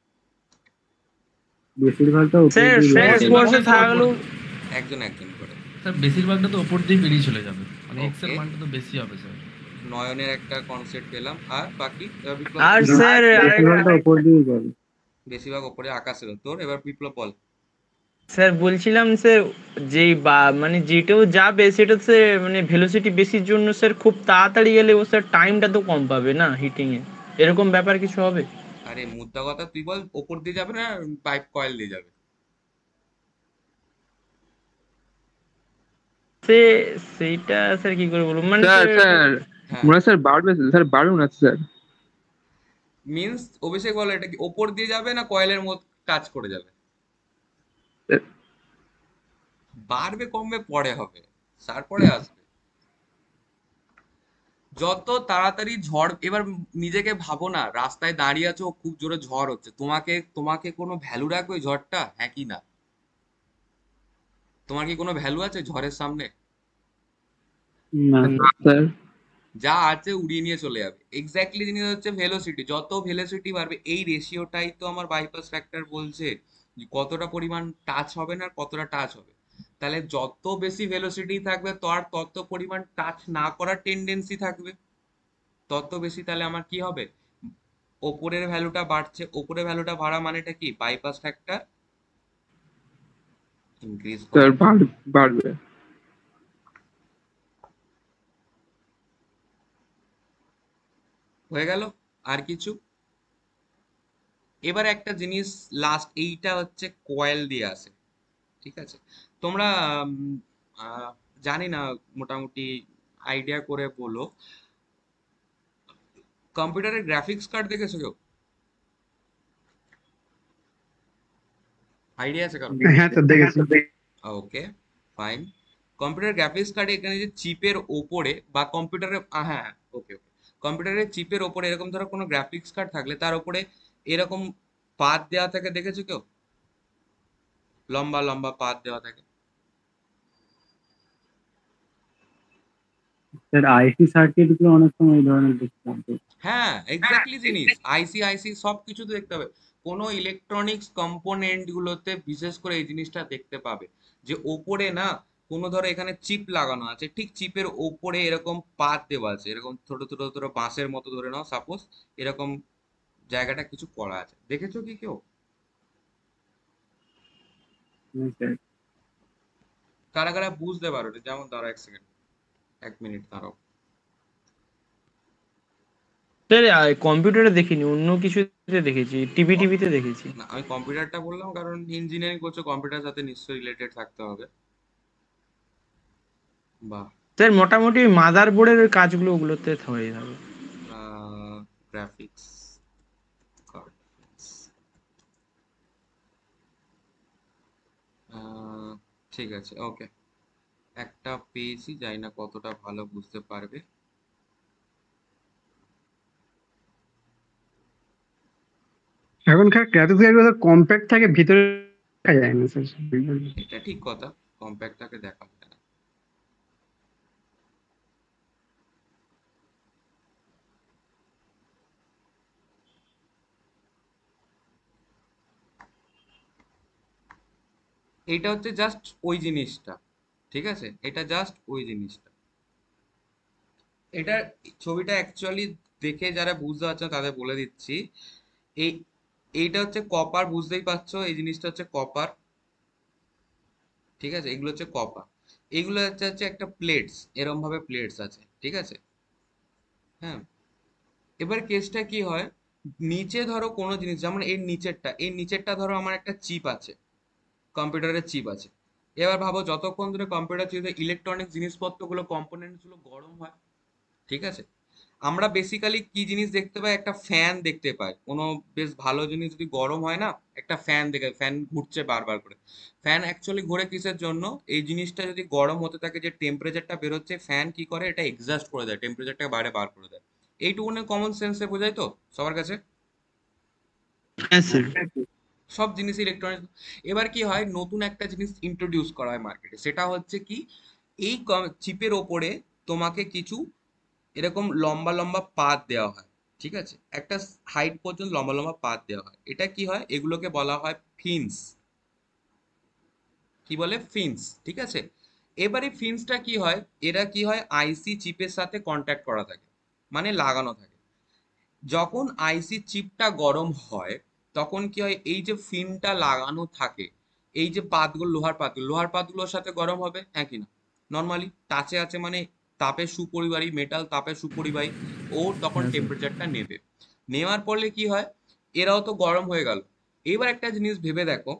বেশিরভাগটা উপর স্যার দিয়ে যায়। সংস্পর্শে থাকলেও একজন একজন করে। স্যার বেশিরভাগটা তো ওপর দিয়ে বেরিয়ে চলে যাবে, মানে এক্স এর Okay. মানটা তো বেশি হবে স্যার। নয়নের একটা কনসেপ্ট পেলাম, আর বাকি এবার বিপ্লব। আর স্যার বেশিরভাগটা উপর দিয়ে যাবে। বেশিরভাগ উপরে আকাশের তোর। এবার বিপ্লব বল। স্যার বলছিলাম স্যার, যেই বা মানে যেটাও যাবে সেটা স্যার মানে ভেলোসিটি বেশির জন্য স্যার খুব তাড়াতাড়ি গেলে ও স্যার টাইমটা তো কম পাবে না হিটিং এ, এরকম ব্যাপার কিছু হবে? আরে মুদ্রা কথা তুই বল, ওপর দিয়ে যাবে না পাইপ কয়েল দিয়ে যাবে? সে সেইটা স্যার কি করে বলবো, মানে স্যার স্যার স্যার হ্যাঁ, মনে হয় স্যার বাড়বে, স্যার বাড়বে না স্যার। মিন্স অভিষেক বলো, এটা কি ওপর দিয়ে যাবে না কয়েলের মতো কাজ করে যাবে? বাড়বে কমবে পরে হবে, তারপরে আসবে। যত তাড়াতাড়ি ঝড়, এবার নিজেকে ভাবো না, রাস্তায় দাঁড়িয়ে আছো, খুব জোরে ঝড় হচ্ছে, তোমাকে তোমাকে কোনো ভ্যালু রাখবে ওই ঝড়টা? হ্যাঁ কি না? তোমার কি কোনো ভ্যালু আছে ঝড়ের সামনে? না স্যার যা আছে উড়িয়ে নিয়ে চলে যাবে। এক্স্যাক্টলি জিনিস হচ্ছে ভেলোসিটি, যত ভেলোসিটি বাড়বে এই রেশিওটাই তো আমার বাইপাস ফ্যাক্টর বলছে যে কতটা পরিমাণ টাচ হবে না আর কতটা টাচ হবে। তাহলে যত বেশি ভেলোসিটি থাকবে তার তত পরিমাণ টাচ না করার টেন্ডেন্সি থাকবে, তত বেশি তাহলে আমার কি হবে, ওপরের ভ্যালুটা বাড়ছে। ওপরের ভ্যালুটা বাড়া মানেটা কি, বাইপাস ফ্যাক্টর ইনক্রিজ স্যার করে। বাড়বে বাড়বে। হয়ে গেল? আর কিছু? এবার একটা জিনিস লাস্ট, এইটা হচ্ছে কয়েল দিয়ে আসে, ঠিক আছে? তোমরা উম, আহ, জানি না, মোটামুটি আইডিয়া করে বলো, কম্পিউটারের গ্রাফিক্স কার্ড দেখেছো কেউ? আইডিয়া আছে কারণ? হ্যাঁ স্যার দেখেছি। ওকে, ফাইন। কম্পিউটার গ্রাফিক্স কার্ডে এখানে যে চিপের ওপরে বা কম্পিউটারের, হ্যাঁ হ্যাঁ ওকে ওকে, কম্পিউটারের চিপের ওপরে এরকম ধরো কোনো গ্রাফিক্স কার্ড থাকলে তার উপরে এরকম পাত দেওয়া থাকে, দেখেছো কেউ? লম্বা লম্বা পাত দেওয়া থাকে। স্যার আইসি সার্কিট গুলো অনেক সময় এই ধরনের দেখতাম। হ্যাঁ এক্স্যাক্টলি জিনিস, আইসি আইসি সব কিছু তো দেখতে হবে। কোনো ইলেকট্রনিক্স কম্পোনেন্ট গুলোতে বিশেষ করে এই জিনিসটা দেখতে পাবে, যে ওপরে না কোনো ধরো এখানে চিপ লাগানো আছে, ঠিক চিপের ওপরে এরকম পাত দেওয়া আছে, এরকম ছোট ছোট ছোট বাঁশের মতো ধরে নাও সাপোজ, এরকম জায়গাটা কিছু করা আছে, দেখেছো কি কেউ? হ্যাঁ, স্যার। কারা কারা বুঝতে পারো এটা? যেমন দাঁড়াও এক সেকেন্ড, এক মিনিট দাঁড়াও। স্যার কম্পিউটারে দেখিনি, অন্য কিছুতে দেখেছি, টিভি টিভিতে দেখেছি। না আমি কম্পিউটারটা বললাম কারণ ইঞ্জিনিয়ারিং করছো, কম্পিউটার সাথে নিশ্চয়ই রিলেটেড থাকতে হবে। বাহ। স্যার মোটামুটি মাদার বোর্ডের কাজগুলো ওগুলোতে হয়ে যাবে। গ্রাফিক্স কার্ড, ঠিক আছে ওকে, একটা পেয়েছি, জানি না কতটা ভালো বুঝতে পারবে। এখনকার গ্রাফিক্স কার্ড গুলো কম্প্যাক্ট থাকে, ভিতরে দেখা যায় না স্যার। এটা ঠিক কথা, কম্প্যাক্টটাকে দেখা যায় না। এটা হচ্ছে জাস্ট ওই জিনিসটা, ঠিক আছে? এটা জাস্ট ওই জিনিসটা। এটা ছবিটা অ্যাকচুয়ালি দেখে যারা বুঝতে পারছে না তাদের বলে দিচ্ছি, এই এইটা হচ্ছে কপার, বুঝতেই পারছো, এই জিনিসটা হচ্ছে কপার, ঠিক আছে? এগুলো হচ্ছে কপার, এগুলো হচ্ছে হচ্ছে একটা প্লেটস, এরম ভাবে প্লেটস আছে, ঠিক আছে? হ্যাঁ, এবার কেসটা কি হয়, নিচে ধরো কোনো জিনিস, যেমন এর নিচেরটা, এর নিচেরটা ধরো আমার একটা চিপ আছে, কম্পিউটারের চিপ আছে। এবার ভাবো যতক্ষণ ধরে কম্পিউটার চিপে ইলেকট্রনিক জিনিসপত্রগুলো কম্পোনেন্টস গুলো গরম হয়, ঠিক আছে? আমরা বেসিক্যালি কি জিনিস দেখতে পাই, একটা ফ্যান দেখতে পাই, কোনো বেশ ভালো জিনিস যদি গরম হয় না, একটা ফ্যান দেখে, ফ্যান ঘুরছে বারবার করে। ফ্যান অ্যাকচুয়ালি ঘোরে কিসের জন্য, এই জিনিসটা যদি গরম হতে থাকে, যে টেম্পারেচারটা বেরোচ্ছে, ফ্যান কি করে, এটা এক্সস্ট করে দেয়, টেম্পারেচারটাকে বাইরে বার করে দেয়। এইটুকুনে কমন সেন্সে বোঝাই তো সবার কাছে? হ্যাঁ স্যার। সব জিনিস ইলেকট্রনিক্স। এবার কি হয়, নতুন একটা জিনিস ইন্ট্রোডিউস করা হয় মার্কেটে, সেটা হচ্ছে কি, এই চিপের ওপরে তোমাকে কিছু এরকম লম্বা লম্বা পাত দেওয়া হয়, ঠিক আছে, একটা হাইট পর্যন্ত লম্বা লম্বা পাত দেওয়া হয়। এটা কি হয়, এগুলোকে বলা হয় ফিন্স। কি বলে, ফিন্স, ঠিক আছে। এবারে ফিন্সটা কি হয়, এরা কি হয়, আইসি চিপের সাথে কন্ট্যাক্ট করা থাকে, মানে লাগানো থাকে। যখন আইসি চিপটা গরম হয়, তখন কি হয়, এই যে ফিনটা লাগানো থাকে, এই যে পাতগুলো, লোহার পাতগুলো, লোহার পাতগুলোর সাথে গরম হবে, হ্যাঁ কি না? নর্মালি টাচে আছে মানে তাপের সুপরিবাহী, মেটাল তাপের সুপরিবাহী, ও তখন হ্যাঁ স্যার। টেম্পারেচারটা নেবে। নেওয়ার পরে কি হয়, এরাও তো গরম হয়ে গেল। এবার একটা জিনিস ভেবে দেখো,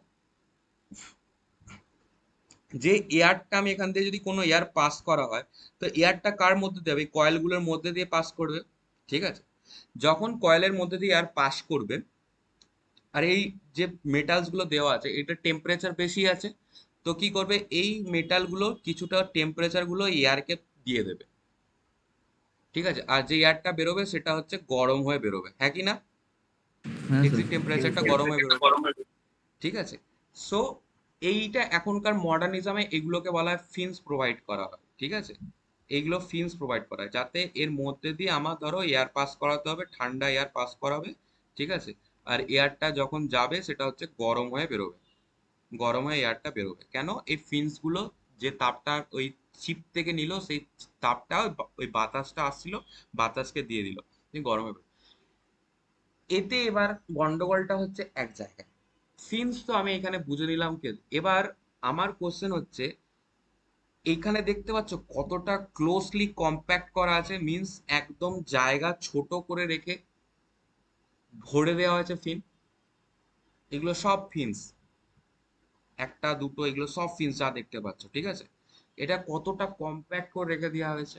যে এয়ারটা, আমি এখান থেকে যদি কোনো এয়ার পাস করা হয়, তো এয়ারটা কার মধ্যে দিয়ে হবে, কয়েলগুলোর মধ্যে দিয়ে পাস করবে, ঠিক আছে। যখন কয়েলের মধ্যে দিয়ে এয়ার পাস করবে, আর এই যে মেটালস গুলো দেওয়া আছে, এটা টেম্পারেচার বেশি আছে, তো কি করবে, এই মেটাল গুলো কিছুটা টেম্পারেচার গুলো এয়ারকে দিয়ে দেবে, ঠিক আছে। আর যে এয়ারটা বেরোবে সেটা হচ্ছে গরম হয়ে বেরোবে, হ্যাঁ কি না? হ্যাঁ স্যার। এক্সিট টেম্পারেচারটা গরম হয়ে বেরোবে, ঠিক আছে। সো এইটা এখনকার মডার্নিজমে এগুলোকে বলা হয় ফিন্স প্রোভাইড করা হয়, ঠিক আছে। এইগুলো ফিন্স প্রোভাইড করা হয় যাতে এর মধ্যে দিয়ে আমার ধরো এয়ার পাস করাতে হবে, ঠান্ডা এয়ার পাস করাবে, ঠিক আছে। আর এয়ারটা যখন যাবে সেটা হচ্ছে গরম হয়ে বেরোবে, গরম হয়ে এয়ারটা বেরোবে। কেন, এই ফিন্স গুলো যে তাপটা ওই চিপ থেকে নিল, সেই তাপটা ওই বা- ওই বাতাসটা আসছিল, বাতাসকে দিয়ে দিল, দিয়ে গরম হয়ে বেরোবে। এতে এবার গন্ডগোলটা হচ্ছে এক জায়গায়, সিন্স তো আমি এখানে বুঝে নিলাম কে। এবার আমার কোশ্চেন হচ্ছে, এখানে দেখতে পাচ্ছ কতটা ক্লোজলি কম্প্যাক্ট করা আছে, মিন্স একদম জায়গা ছোট করে রেখে ভরে দেওয়া হয়েছে ফিন। এগুলো সব ফিন্স, একটা দুটো এগুলো সব ফিন্স যা দেখতে পাচ্ছ, ঠিক আছে। এটা কতটা কম্প্যাক্ট করে রেখে দেওয়া হয়েছে।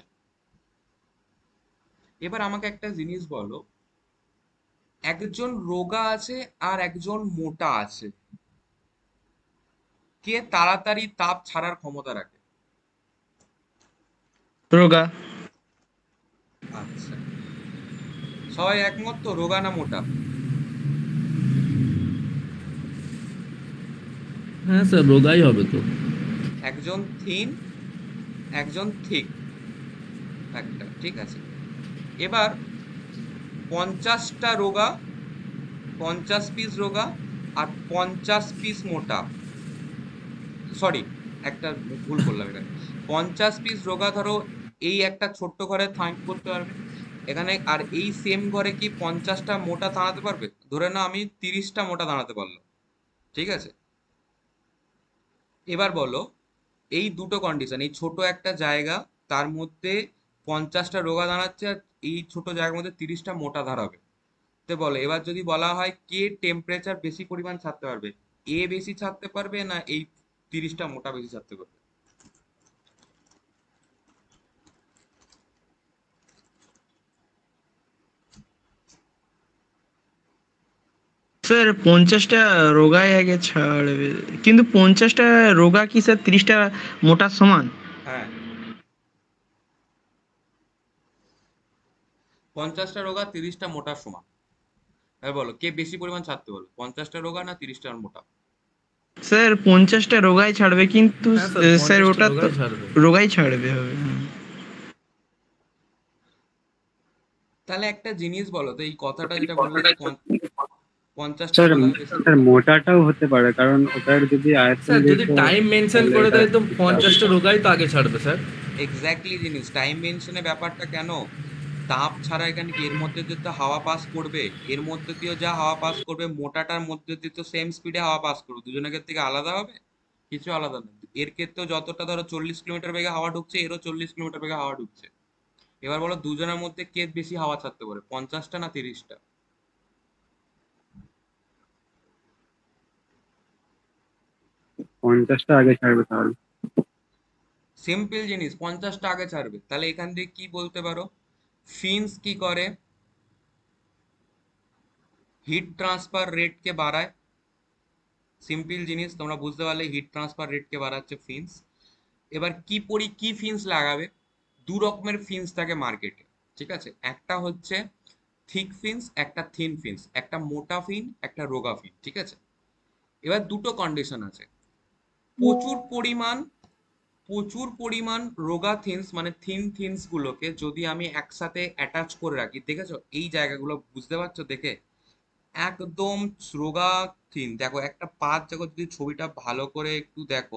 এবার আমাকে একটা জিনিস বলো, একজন রোগা আছে আর একজন মোটা আছে, কে তাড়াতাড়ি তাপ ছাড়ার ক্ষমতা রাখে? রোগা। আচ্ছা, সবাই একমত তো, রোগা না মোটা? হ্যাঁ স্যার, রোগাই হবে তো। একজন থিন, একজন থিক, একটা, ঠিক আছে। এবার পঞ্চাশটা রোগা, পঞ্চাশ পিস রোগা আর পঞ্চাশ পিস মোটা, সরি, একটা ভুল করলাম এখানে। পঞ্চাশ পিস রোগা ধরো এই একটা ছোট্ট ঘরে থাক করতে পারবে এখানে, আর এই সেম ঘরে কি পঞ্চাশটা মোটা দাঁড়াতে পারবে? ধরে না আমি তিরিশটা মোটা দাঁড়াতে পারলাম, ঠিক আছে। এবার বলো, এই দুটো কন্ডিশন, এই ছোট একটা জায়গা, তার মধ্যে পঞ্চাশটা রোগা দাঁড়াচ্ছে, আর এই ছোট জায়গার মধ্যে তিরিশটা মোটা দাঁড়াবে। তো বলো, এবার যদি বলা হয় কে টেম্পারেচার বেশি পরিমাণ ছাড়তে পারবে, এ বেশি ছাড়তে পারবে না এই তিরিশটা মোটা বেশি ছাড়তে পারবে? স্যার পঞ্চাশটা রোগাই আগে ছাড়বে, কিন্তু পঞ্চাশটা রোগা কি স্যার তিরিশটা মোটার সমান? হ্যাঁ, পঞ্চাশটা রোগা তিরিশটা মোটার সমান। এবার বলো কে বেশি পরিমাণ ছাড়তে পারবে, পঞ্চাশটা রোগা না তিরিশটা মোটা? স্যার পঞ্চাশটা রোগাই ছাড়বে, কিন্তু হ্যাঁ স্যার, আহ, স্যার পঞ্চাশটা ওটা তো রোগাই ছাড়বে। রোগাই ছাড়বে হবে, হ্যাঁ। তাহলে একটা জিনিস বলো তো, এই কথাটা যেটা বললো যে পঞ্চ- পঞ্চাশটা স্যার রোগা বেশি। স্যার মোটাটাও হতে পারে, কারণ ওটার যদি আয়তন স্যার যদি বেশি হয়, টাইম মেনশন তাহলে করে এটা দেয় তো একটু চাপ। পঞ্চাশটা রোগাই তো আগে ছাড়বে স্যার। এক্স্যাক্টলি জিনিস, টাইম মেনশনের ব্যাপারটা কেন, তাপ ছাড়া এখানে কি এর মধ্যে দিয়ে তো হাওয়া পাস করবে, এর মধ্যে দিয়েও যা হাওয়া পাস করবে, মোটাটার মধ্যে দিয়ে তো সেম স্পিডে হাওয়া পাস করবে, দুজনের ক্ষেত্রে থেকে আলাদা হবে? কিছু আলাদা না। এর ক্ষেত্রেও যতটা ধরো চল্লিশ কিলোমিটার বেগে হাওয়া ঢুকছে, এরও চল্লিশ কিলোমিটার বেগে হাওয়া ঢুকছে। এবার বলো দুজনের মধ্যে কে বেশি হাওয়া ছাড়তে পারে, পঞ্চাশটা না তিরিশটা? পঞ্চাশটা আগে ছাড়বে তাহলে। সিম্পল জিনিস, পঞ্চাশটা আগে ছাড়বে। তাহলে এখান থেকে কি বলতে পারো, ফিন্স কি করে, হিট ট্রান্সফার রেটকে বাড়ায়। সিম্পল জিনিস, তোমরা বুঝতে পারলে হিট ট্রান্সফার রেটকে বাড়াচ্ছে ফিন্স। এবার কি পরি কি ফিন্স লাগাবে, দু রকমের ফিন্স থাকে মার্কেটে, ঠিক আছে। একটা হচ্ছে থিক ফিন্স, একটা থিন ফিন্স, একটা মোটা ফিন, একটা রোগা ফিন, ঠিক আছে। এবার দুটো কন্ডিশন আছে, প্রচুর পরিমাণ প্রচুর পরিমাণ রোগা থিনস মানে থিন থিনস গুলোকে যদি আমি একসাথে অ্যাটাচ করে রাখি, দেখেছো এই জায়গাগুলো বুঝতে পারছো দেখে, একদম রোগা থিন। দেখো একটা পাত, দেখো যদি ছবিটা ভালো করে একটু দেখো,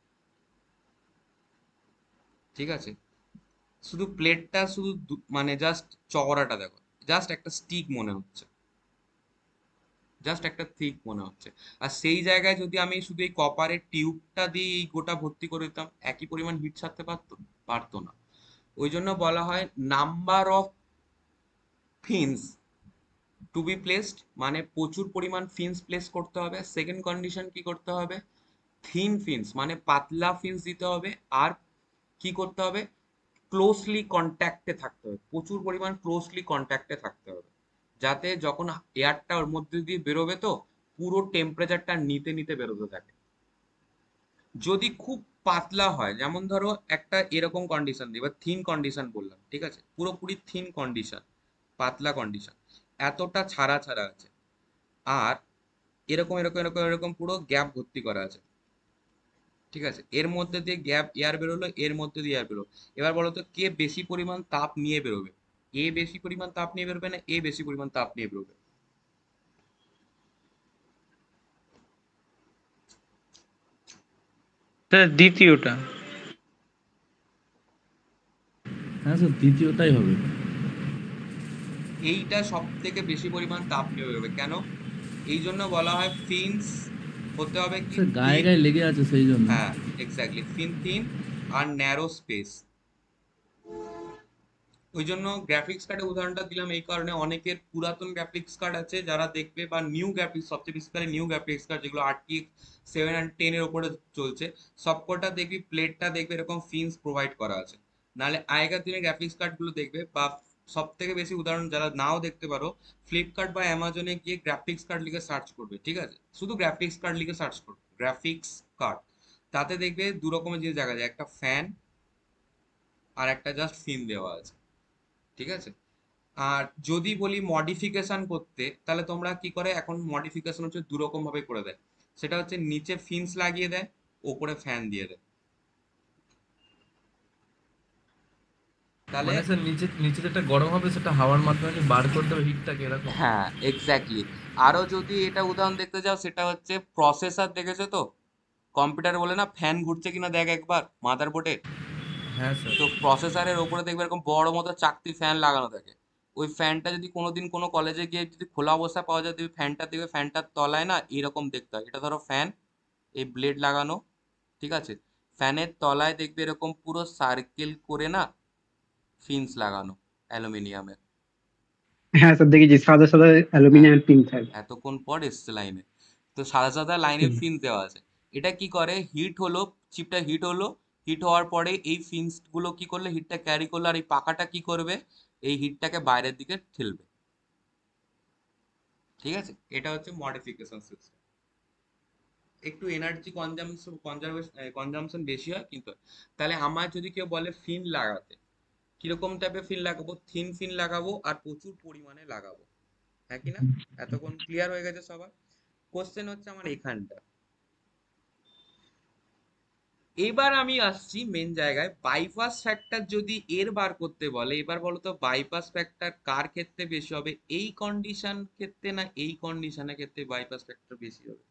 ঠিক আছে, শুধু প্লেটটা শুধু দু- মানে জাস্ট চওড়াটা দেখো, জাস্ট একটা স্টিক মনে হচ্ছে, জাস্ট একটা থিক মনে হচ্ছে। আর সেই জায়গায় যদি আমি শুধু এই কপারের টিউবটা দিয়ে এই গোটা ভর্তি করে দিতাম, একই পরিমাণ হিট ছাড়তে পারতো? পারতো না। ওই জন্য বলা হয় number of fins to be placed, মানে প্রচুর পরিমাণ ফিনস প্লেস করতে হবে। সেকেন্ড কন্ডিশন কি করতে হবে, থিন ফিনস মানে পাতলা ফিনস দিতে হবে। আর কি করতে হবে, ক্লোজলি কন্ট্যাক্টে থাকতে হবে, প্রচুর পরিমাণ ক্লোজলি কন্ট্যাক্টে থাকতে হবে, যাতে যখন এয়ারটা ওর মধ্যে দিয়ে বেরোবে তো পুরো টেম্পারেচারটা নিতে নিতে বেরোতে থাকে। যদি খুব পাতলা হয়, যেমন ধরো একটা এরকম কন্ডিশন দিই, বা থিন কন্ডিশন বললাম, ঠিক আছে, পুরোপুরি থিন কন্ডিশন, পাতলা কন্ডিশন, এতটা ছাড়া ছাড়া আছে, আর এরকম এরকম এরকম এরকম পুরো গ্যাপ ভর্তি করা আছে, ঠিক আছে, এর মধ্যে দিয়ে গ্যাপ এয়ার বেরোলো, এর মধ্যে দিয়ে এয়ার বেরোলো। এবার বলো তো কে বেশি পরিমাণ তাপ নিয়ে বেরোবে, এ বেশি পরিমাণ তাপ নিয়ে বেরোবে না এ বেশি পরিমাণ তাপ নিয়ে বেরোবে? স্যার দ্বিতীয়টা। হ্যাঁ স্যার, দ্বিতীয়টাই হবে। এইটা সব থেকে বেশি পরিমাণ তাপ নিয়ে বেরোবে। কেন? এই জন্য বলা হয় ফিনস হতে হবে কি স্যার গায়ে থিন। গায়ে লেগে আছে সেই জন্য। হ্যাঁ, এক্স্যাক্টলি, ফিন থিন আর ন্যারো স্পেস। ওই জন্য গ্রাফিক্স কার্ডের উদাহরণটা দিলাম এই কারণে, অনেকের পুরাতন গ্রাফিক্স কার্ড আছে যারা দেখবে, বা নিউ গ্রাফিক্স, সবচেয়ে বেশি করে নিউ গ্রাফিক্স কার্ড যেগুলো আরটিএক্স সেভেন অ্যান্ড টেন এর ওপরে চলছে, সবকটা দেখবি প্লেটটা দেখবে এরকম ফিনস প্রোভাইড করা আছে। নাহলে আগেকার দিনে গ্রাফিক্স কার্ডগুলো দেখবে, বা সব থেকে বেশি উদাহরণ যারা নাও দেখতে পারো, ফ্লিপকার্ট বা অ্যামাজনে গিয়ে গ্রাফিক্স কার্ড লিখে সার্চ করবে, ঠিক আছে, শুধু গ্রাফিক্স কার্ড লিখে সার্চ করবে, গ্রাফিক্স কার্ড, তাতে দেখবে দু রকমের জিনিস দেখা যায়, একটা ফ্যান আর একটা জাস্ট ফিন দেওয়া আছে, ঠিক আছে। আর যদি বলি মডিফিকেশন করতে, তাহলে তোমরা কি করে, এখন মডিফিকেশন হচ্ছে দু রকম ভাবে করে দেয়, সেটা হচ্ছে নিচে ফিন্স লাগিয়ে দেয়, ওপরে ফ্যান দিয়ে দেয়। তাহলে মানে স্যার নিচে নিচে যেটা গরম হবে সেটা হাওয়ার মাধ্যমে বার করে দেবে হিটটাকে, এরকম? হ্যাঁ, এক্স্যাক্টলি। আরো যদি এটা উদাহরণ দেখতে যাও, সেটা হচ্ছে প্রসেসর, দেখেছো তো কম্পিউটার বলে না ফ্যান ঘুরছে কিনা দেখ একবার মাদারবোর্ডে, হ্যাঁ স্যার। তো প্রসেসরের ওপরে দেখবে এরকম বড় মতো চাকতি ফ্যান লাগানো থাকে। ওই ফ্যানটা যদি কোনোদিন কোনো কলেজে গিয়ে যদি খোলা অবস্থায় পাওয়া যায়, তুমি ফ্যানটা দেখবে ফ্যানটার তলায় না এরকম দেখতে হয়, এটা ধরো ফ্যান, এই ব্লেড লাগানো, ঠিক আছে, ফ্যানের তলায় দেখবে এরকম পুরো সার্কেল করে না ফিন্স লাগানো অ্যালুমিনিয়ামের। হ্যাঁ স্যার, দেখেছি সাদা সাদা হ্যাঁ, অ্যালুমিনিয়াম পিন থাকে। এতক্ষণ পর এসছে লাইনে, তো সাদা সাদা লাইনে ফিন্স দেওয়া আছে। এটা কি করে, হিট হলো, চিপটা হিট হলো, হিট হওয়ার পরে এই ফিন্স গুলো কি করলে হিটটা ক্যারি করলো, আর এই পাখাটা কি করবে, এই হিটটাকে বাইরের দিকে ঠেলবে, ঠিক আছে। এটা হচ্ছে মডিফিকেশন সিস্টেম। একটু এনার্জি কনজামশন কনজারভেশন কনজামশন বেশি হয় কিন্তু। তাহলে আমার যদি কেউ বলে ফিন লাগাতে, কিরকম টাইপের ফিন লাগাবো, থিন ফিন লাগাবো আর প্রচুর পরিমাণে লাগাবো, হ্যাঁ কি না? এতক্ষণ ক্লিয়ার হয়ে গেছে সবার? কোশ্চেন হচ্ছে আমার এখানটা, এবার আমি আসছি মেন জায়গায়, বাইপাস ফ্যাক্টর যদি এর বার করতে বলে, এবার বলো তো বাইপাস ফ্যাক্টর কার ক্ষেত্রে বেশি হবে, এই কন্ডিশন ক্ষেত্রে না এই কন্ডিশনের ক্ষেত্রে বাইপাস ফ্যাক্টর বেশি হবে?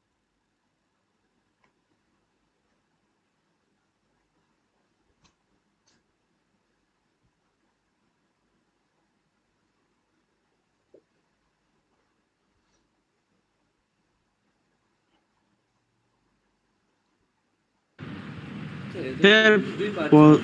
স্যার প-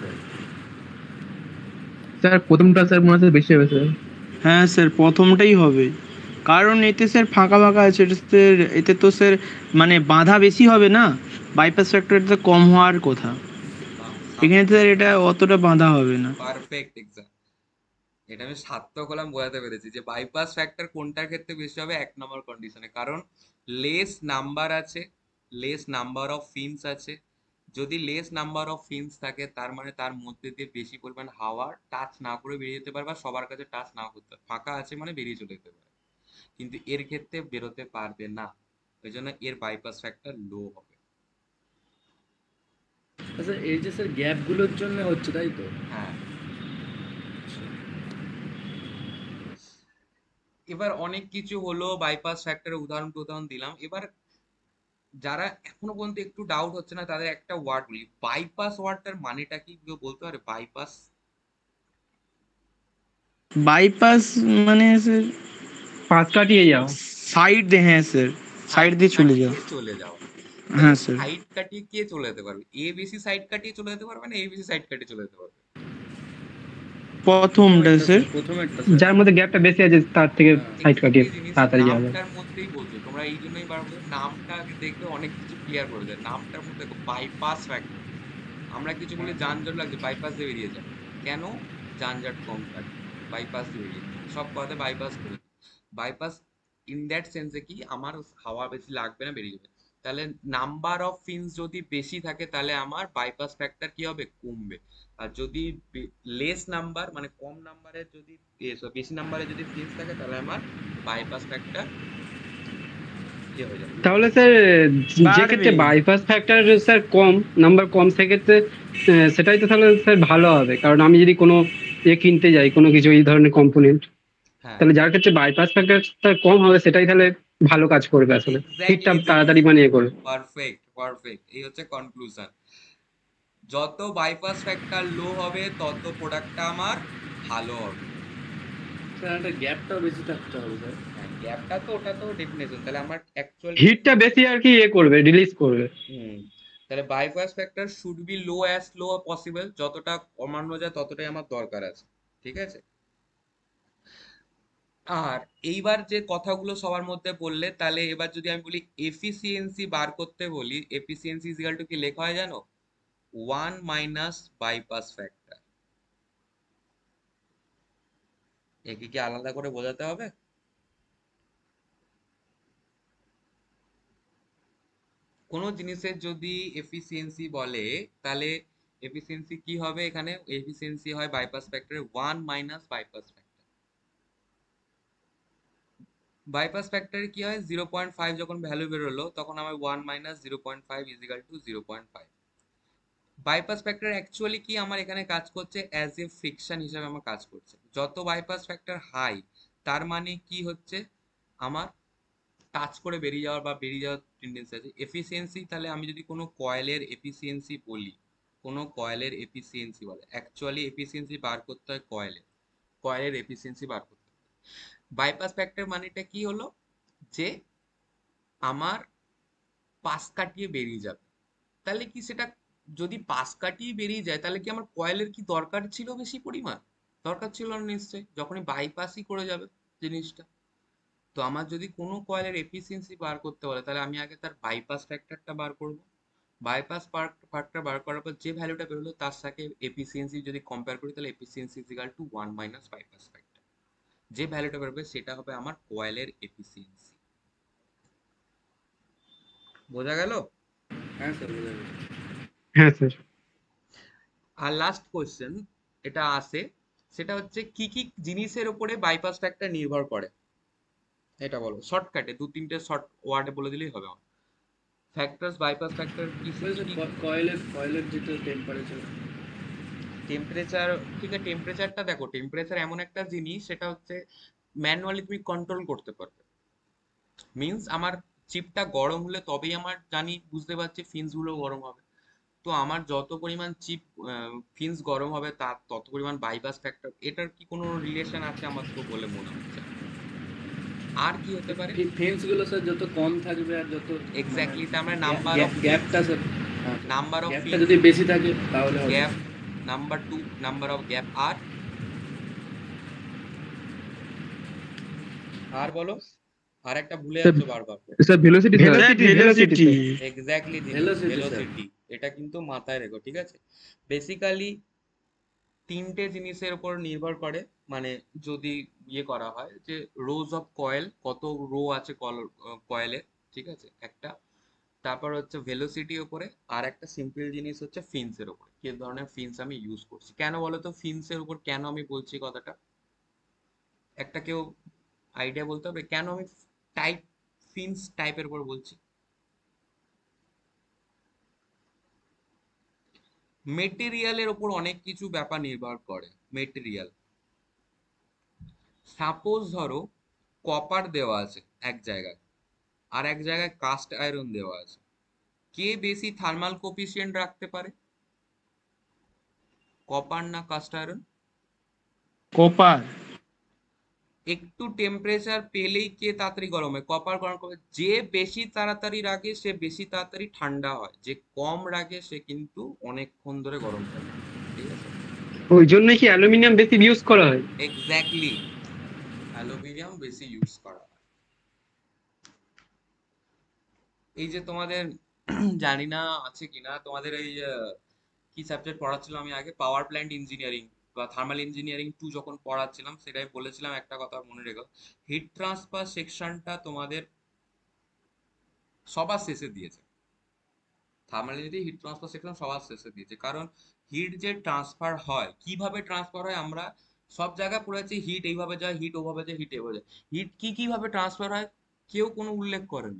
স্যার প্রথমটা স্যার মনে হচ্ছে বেশি হবে স্যার। হ্যাঁ স্যার প্রথমটাই হবে, কারণ এতে স্যার ফাঁকা ফাঁকা আছে, এটা স্যার এতে তো স্যার মানে বাধা বেশি হবে না, বাইপাস ফ্যাক্টরটা কম হওয়ার কথা, এখানে তো স্যার এটা অতটা বাধা হবে না। পারফেক্ট এক্সাম, এটা আমি সার্থক হলাম, বোঝাতে পেরেছি যে বাইপাস ফ্যাক্টর কোনটার ক্ষেত্রে বেশি হবে, এক নম্বর কন্ডিশনে, কারণ লেস নাম্বার আছে, লেস নাম্বার অফ ফিনস আছে। যদি লেস নাম্বার অফ ফিনস থাকে, তার মানে তার মধ্যে দিয়ে বেশি পরিমাণ হাওয়া টাচ না করে বেরিয়ে যেতে পারে, বা সবার কাছে টাচ নাও করতে পারে, ফাঁকা আছে মানে বেরিয়ে চলে যেতে পারে, কিন্তু এর ক্ষেত্রে বেরোতে পারবে না। ওই জন্য এর বাইপাস ফ্যাক্টর লো হবে। স্যার এই যে স্যার গ্যাপগুলোর জন্য হচ্ছে তাই তো? হ্যাঁ, এবার অনেক কিছু হলো, বাইপাস ফ্যাক্টরের উদাহরণ উদাহরণ দিলাম। এবার যারা এখনো পর্যন্ত একটু ডাউট হচ্ছে না তাদের একটা ওয়ার্ড বলি, বাইপাস ওয়ার্ডটার মানেটা কি কেউ বলতে পারে? বাইপাস বাইপাস মানে স্যার পাশ কাটিয়ে যাও। সাইড দিয়ে, হ্যাঁ স্যার, সাইড দিয়ে চলে যাও। চলে যাওয়া। হ্যাঁ স্যার। সাইড কাটিয়ে কে চলে যেতে পারবে? এ বেশি সাইড কাটিয়ে চলে যেতে পারবে না এ বেশি সাইড কাটিয়ে চলে যেতে পারবে? প্রথমটা স্যার, প্রথমেরটা যার মধ্যে গ্যাপটা বেশি আছে তার থেকে সাইড কাটিয়ে এই জিনিস তাড়াতাড়ি যাবে। নামটার মধ্যেই বলছো তোমরা, এই জন্যই বারবার নামটা আগে দেখবে অনেক কিছু ক্লিয়ার করে দেয়। নামটার মধ্যে দেখো বাইপাস ফ্যাক্টর, আমরা কিছু বলে যানজট লাগছে বাইপাস দিয়ে বেরিয়ে যায়, কেন? যানজট কম থাকে, বাইপাস দিয়ে বেরিয়ে যায়, সব কথাতে বাইপাস করে। বাইপাস ইন দ্যাট সেন্সে কি আমার হাওয়া বেশি লাগবে না, বেরিয়ে যাবে। তাহলে নাম্বার অফ ফিন্স যদি বেশি থাকে তাহলে আমার বাইপাস ফ্যাক্টর কি হবে? কমবে। আর যদি লেস নাম্বার মানে কম নাম্বারের যদি বেশি নাম্বারে যদি ফিন্স থাকে তাহলে আমার বাইপাস ফ্যাক্টর কি হয়ে যাবে? তাহলে স্যার যে ক্ষেত্রে বাড়বে। বাইপাস ফ্যাক্টর স্যার কম নাম্বার কম সেক্ষেত্রে আহ, সেটাই তো তাহলে স্যার ভালো হবে, কারণ আমি যদি কোনো ইয়ে কিনতে যাই কোনো কিছু এই ধরনের কম্পোনেন্ট, হ্যাঁ, তাহলে যার ক্ষেত্রে বাইপাস ফ্যাক্টর কম হবে সেটাই তাহলে ভালো কাজ করবে, আসলে হিটটা তাড়াতাড়ি মানে ইয়ে করবে। পারফেক্ট পারফেক্ট, এই হচ্ছে কনক্লুশন। যত বাইপাস ফ্যাক্টর লো হবে তত প্রোডাক্টটা আমার ভালো হবে। স্যার একটা গ্যাপটাও বেশি থাকতে হবে স্যার। হ্যাঁ, গ্যাপটা তো ওটা তো ডেফিনেশন, তাহলে আমার অ্যাকচুয়ালি হিটটা বেশি আর কি ইয়ে করবে, রিলিজ করবে। হুম, তাহলে bypass factor should be low as low possible, যতটা কমানো যায় ততটাই আমার দরকার আছে, ঠিক আছে? আর এইবার যে কথাগুলো সবার মধ্যে বললে, তাহলে এবার যদি আমি বলি এফিসিয়েন্সি বার করতে বলি, এফিসিয়েন্সি ইজ ইকুয়াল টু কি লেখা হয় জানো? One minus bypass factor. একে কি আলাদা করে বোঝাতে হবে? কোনো জিনিসের যদি এফিসিয়েন্সি বলে তাহলে এফিসিয়েন্সি কি হবে? এখানে এফিসিয়েন্সি হয় বাইপাস ফ্যাক্টরে one minus bypass factor. Bypass ফ্যাক্টরে কি হয়? জিরো পয়েন্ট ফাইভ যখন ভ্যালু বেরোলো তখন আমার one minus zero point five is equal to zero point five. Bypass factor actually কি আমার এখানে কাজ করছে? অ্যাজ এ ফ্রিকশন হিসাবে আমার কাজ করছে। যত বাইপাস ফ্যাক্টর হাই তার মানে কি হচ্ছে? আমার টাচ করে বেরিয়ে যাওয়ার বা বেরিয়ে যাওয়ার টেন্ডেন্সি আছে। এফিসিয়েন্সি, তাহলে আমি যদি কোনো কয়েলের এফিসিয়েন্সি বলি, কোনো কয়েলের এফিসিয়েন্সি বলে, অ্যাকচুয়ালি এফিসিয়েন্সি বার করতে হয় কয়েলের, কয়েলের এফিসিয়েন্সি বার করতে হয়। বাইপাস ফ্যাক্টর মানেটা কি হলো? যে আমার পাশ কাটিয়ে বেরিয়ে যাবে। তাহলে কি সেটা যদি পাশ কাটিয়ে বেরিয়ে যায় তাহলে কি আমার কয়েলের কি দরকার ছিল বেশি পরিমাণ? দরকার ছিল না নিশ্চয়ই, যখনই বাইপাসই করে যাবে জিনিসটা। তো আমার যদি কোনো কয়েলের এফিসিয়েন্সি বার করতে বলে তাহলে আমি আগে তার বাইপাস ফ্যাক্টরটা বার করব। বাইপাস ফ্যাক্টর বার করার পর যে ভ্যালুটা বেরোলো তার সাথে এফিসিয়েন্সি যদি কম্পেয়ার করি তাহলে efficiency is equal to one minus bypass factor. যে ভ্যালুটা বেরোবে সেটা হবে আমার কয়েলের এফিসিয়েন্সি। বোঝা গেল? হ্যাঁ স্যার বোঝা গেছে। হ্যাঁ স্যার। আর লাস্ট কোয়েশ্চেন এটা আসে, সেটা হচ্ছে কি কি জিনিসের উপরে বাইপাস ফ্যাক্টর নির্ভর করে? এটা বলো শর্টকাটে, দু তিনটে শর্ট ওয়ার্ডে বলে দিলেই হবে আমার। ফ্যাক্টরস বাইপাস ফ্যাক্টর কি? কয়েলের কয়েলের যেটা টেম্পারেচার। টেম্পারেচার, ঠিক আছে। টেম্পারেচারটা দেখো, টেম্পারেচার এমন একটা জিনিস সেটা হচ্ছে ম্যানুয়ালি তুমি কন্ট্রোল করতে পারবে। মিন্স আমার চিপটা গরম হলে তবেই আমার জানি, বুঝতে পারছি ফিন্স গুলো গরম হবে। তো আমার যত পরিমাণ চিপ ফিন্স গরম হবে তার তত পরিমাণ বাইপাস ফ্যাক্টর, এটার কি কোনো রিলেশন আছে? আমার তো বলে মনে হচ্ছে। আর কি হতে পারে? ফিন্স গুলো স্যার যত কম থাকবে আর যত এক্স্যাক্টলি, তার মানে নাম্বার অফ গ্যাপটা স্যার, নাম্বার অফ গ্যাপটা যদি বেশি থাকে তাহলে হবে gap, number to number of gap. আর আর বলো, আর একটা ভুলে যাচ্ছ বারবার। Sir velocity sir velocity. Exactly Velocity, velocity, এটা কিন্তু মাথায় রেখো, ঠিক আছে? বেসিক্যালি তিনটে জিনিসের উপর নির্ভর করে, মানে যদি ইয়ে করা হয় যে রোজ অফ কয়েল, কত রো আছে কয়েলে, ঠিক আছে, একটা। তারপর হচ্ছে ভেলোসিটির উপরে, আর একটা সিম্পল জিনিস হচ্ছে ফিন্সের উপরে, কি ধরনের ফিন্স আমি ইউজ করছি। কেন বলো তো ফিন্সের উপর কেন আমি বলছি কথাটা? একটা কেউ আইডিয়া বলতে হবে কেন আমি টাইট ফিন্স টাইপের উপর বলছি। মেটেরিয়ালের ওপর অনেক কিছু ব্যাপার নির্ভর করে। মেটেরিয়াল, সাপোজ ধরো কপার দেওয়া আছে এক জায়গায়, আর এক জায়গায় কাস্ট আয়রন দেওয়া আছে, কে বেশি থার্মাল কোফিসিয়েন্ট রাখতে পারে, কপার না কাস্ট আয়রন? কপার। একটু টেম্পারেচার পেলেই কে তাড়াতাড়ি গরম হয়? কপার গরম করবে। যে বেশি তাড়াতাড়ি রাখে সে বেশি তাড়াতাড়ি ঠান্ডা হয়, যে কম রাখে সে কিন্তু অনেকক্ষণ ধরে গরম থাকে। ঠিক আছে, ওই জন্য কি অ্যালুমিনিয়াম বেশি ইউজ করা হয়? এক্স্যাক্টলি, অ্যালুমিনিয়াম বেশি ইউজ করা হয়। এই যে তোমাদের জানি না আছে কিনা, তোমাদের এই আহ, কি সাবজেক্ট পড়াচ্ছিলাম আমি আগে, পাওয়ার প্ল্যান্ট ইঞ্জিনিয়ারিং বা থার্মাল ইঞ্জিনিয়ারিং টু যখন পড়াচ্ছিলাম, সেটাই বলেছিলাম একটা কথা মনে রেখো, হিট ট্রান্সফার সেকশনটা তোমাদের সবার শেষে দিয়েছে। Thermal engineering heat transfer section সবার শেষে দিয়েছে, কারণ হিট যে ট্রান্সফার হয়, কিভাবে ট্রান্সফার হয়, আমরা সব জায়গায় পড়েছি হিট এইভাবে যায়, হিট ওভাবে যায়, হিট এভাবে যায়। হিট কি কিভাবে ট্রান্সফার হয় কেউ কোনো উল্লেখ করেনি,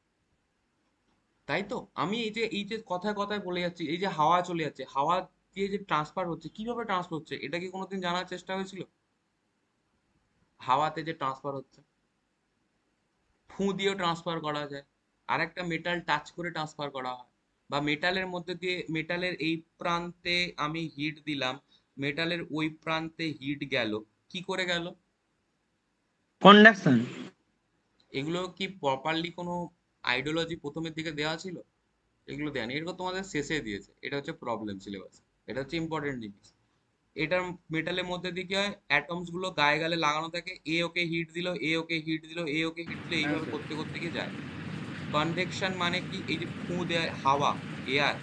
তাই তো? আমি এই যে এই যে কথায় কথায় বলে যাচ্ছি, এই যে হাওয়া চলে যাচ্ছে, হাওয়া দিয়ে যে ট্রান্সফার হচ্ছে, কিভাবে ট্রান্সফার হচ্ছে এটা কি কোনোদিন জানার চেষ্টা হয়েছিল? হাওয়াতে যে ট্রান্সফার হচ্ছে, ফু দিয়েও ট্রান্সফার করা যায়, আর একটা মেটাল টাচ করে ট্রান্সফার করা হয়, বা মেটালের মধ্যে দিয়ে, মেটালের এই প্রান্তে আমি হিট দিলাম, মেটালের ওই প্রান্তে হিট গেল, কি করে গেল? কন্ডাকশন। এগুলো কি প্রপারলি কোনো আইডিওলজি প্রথমের দিকে দেওয়া ছিল? এগুলো দেয়নি, এগুলো তোমাদের শেষে দিয়েছে। এটা হচ্ছে প্রবলেম সিলেবাস, এটা হচ্ছে ইম্পর্টেন্ট জিনিস। এটার মেটালের মধ্যে দিয়ে কি হয়, অ্যাটমস গুলো গায়ে গালে লাগানো থাকে, এ ওকে হিট দিল, এ ওকে হিট দিল, এ ওকে হিট দিল, এইভাবে করতে করতে গিয়ে যায়। কনভেকশন মানে কি, এই যে ফু দেয় হাওয়া, এয়ার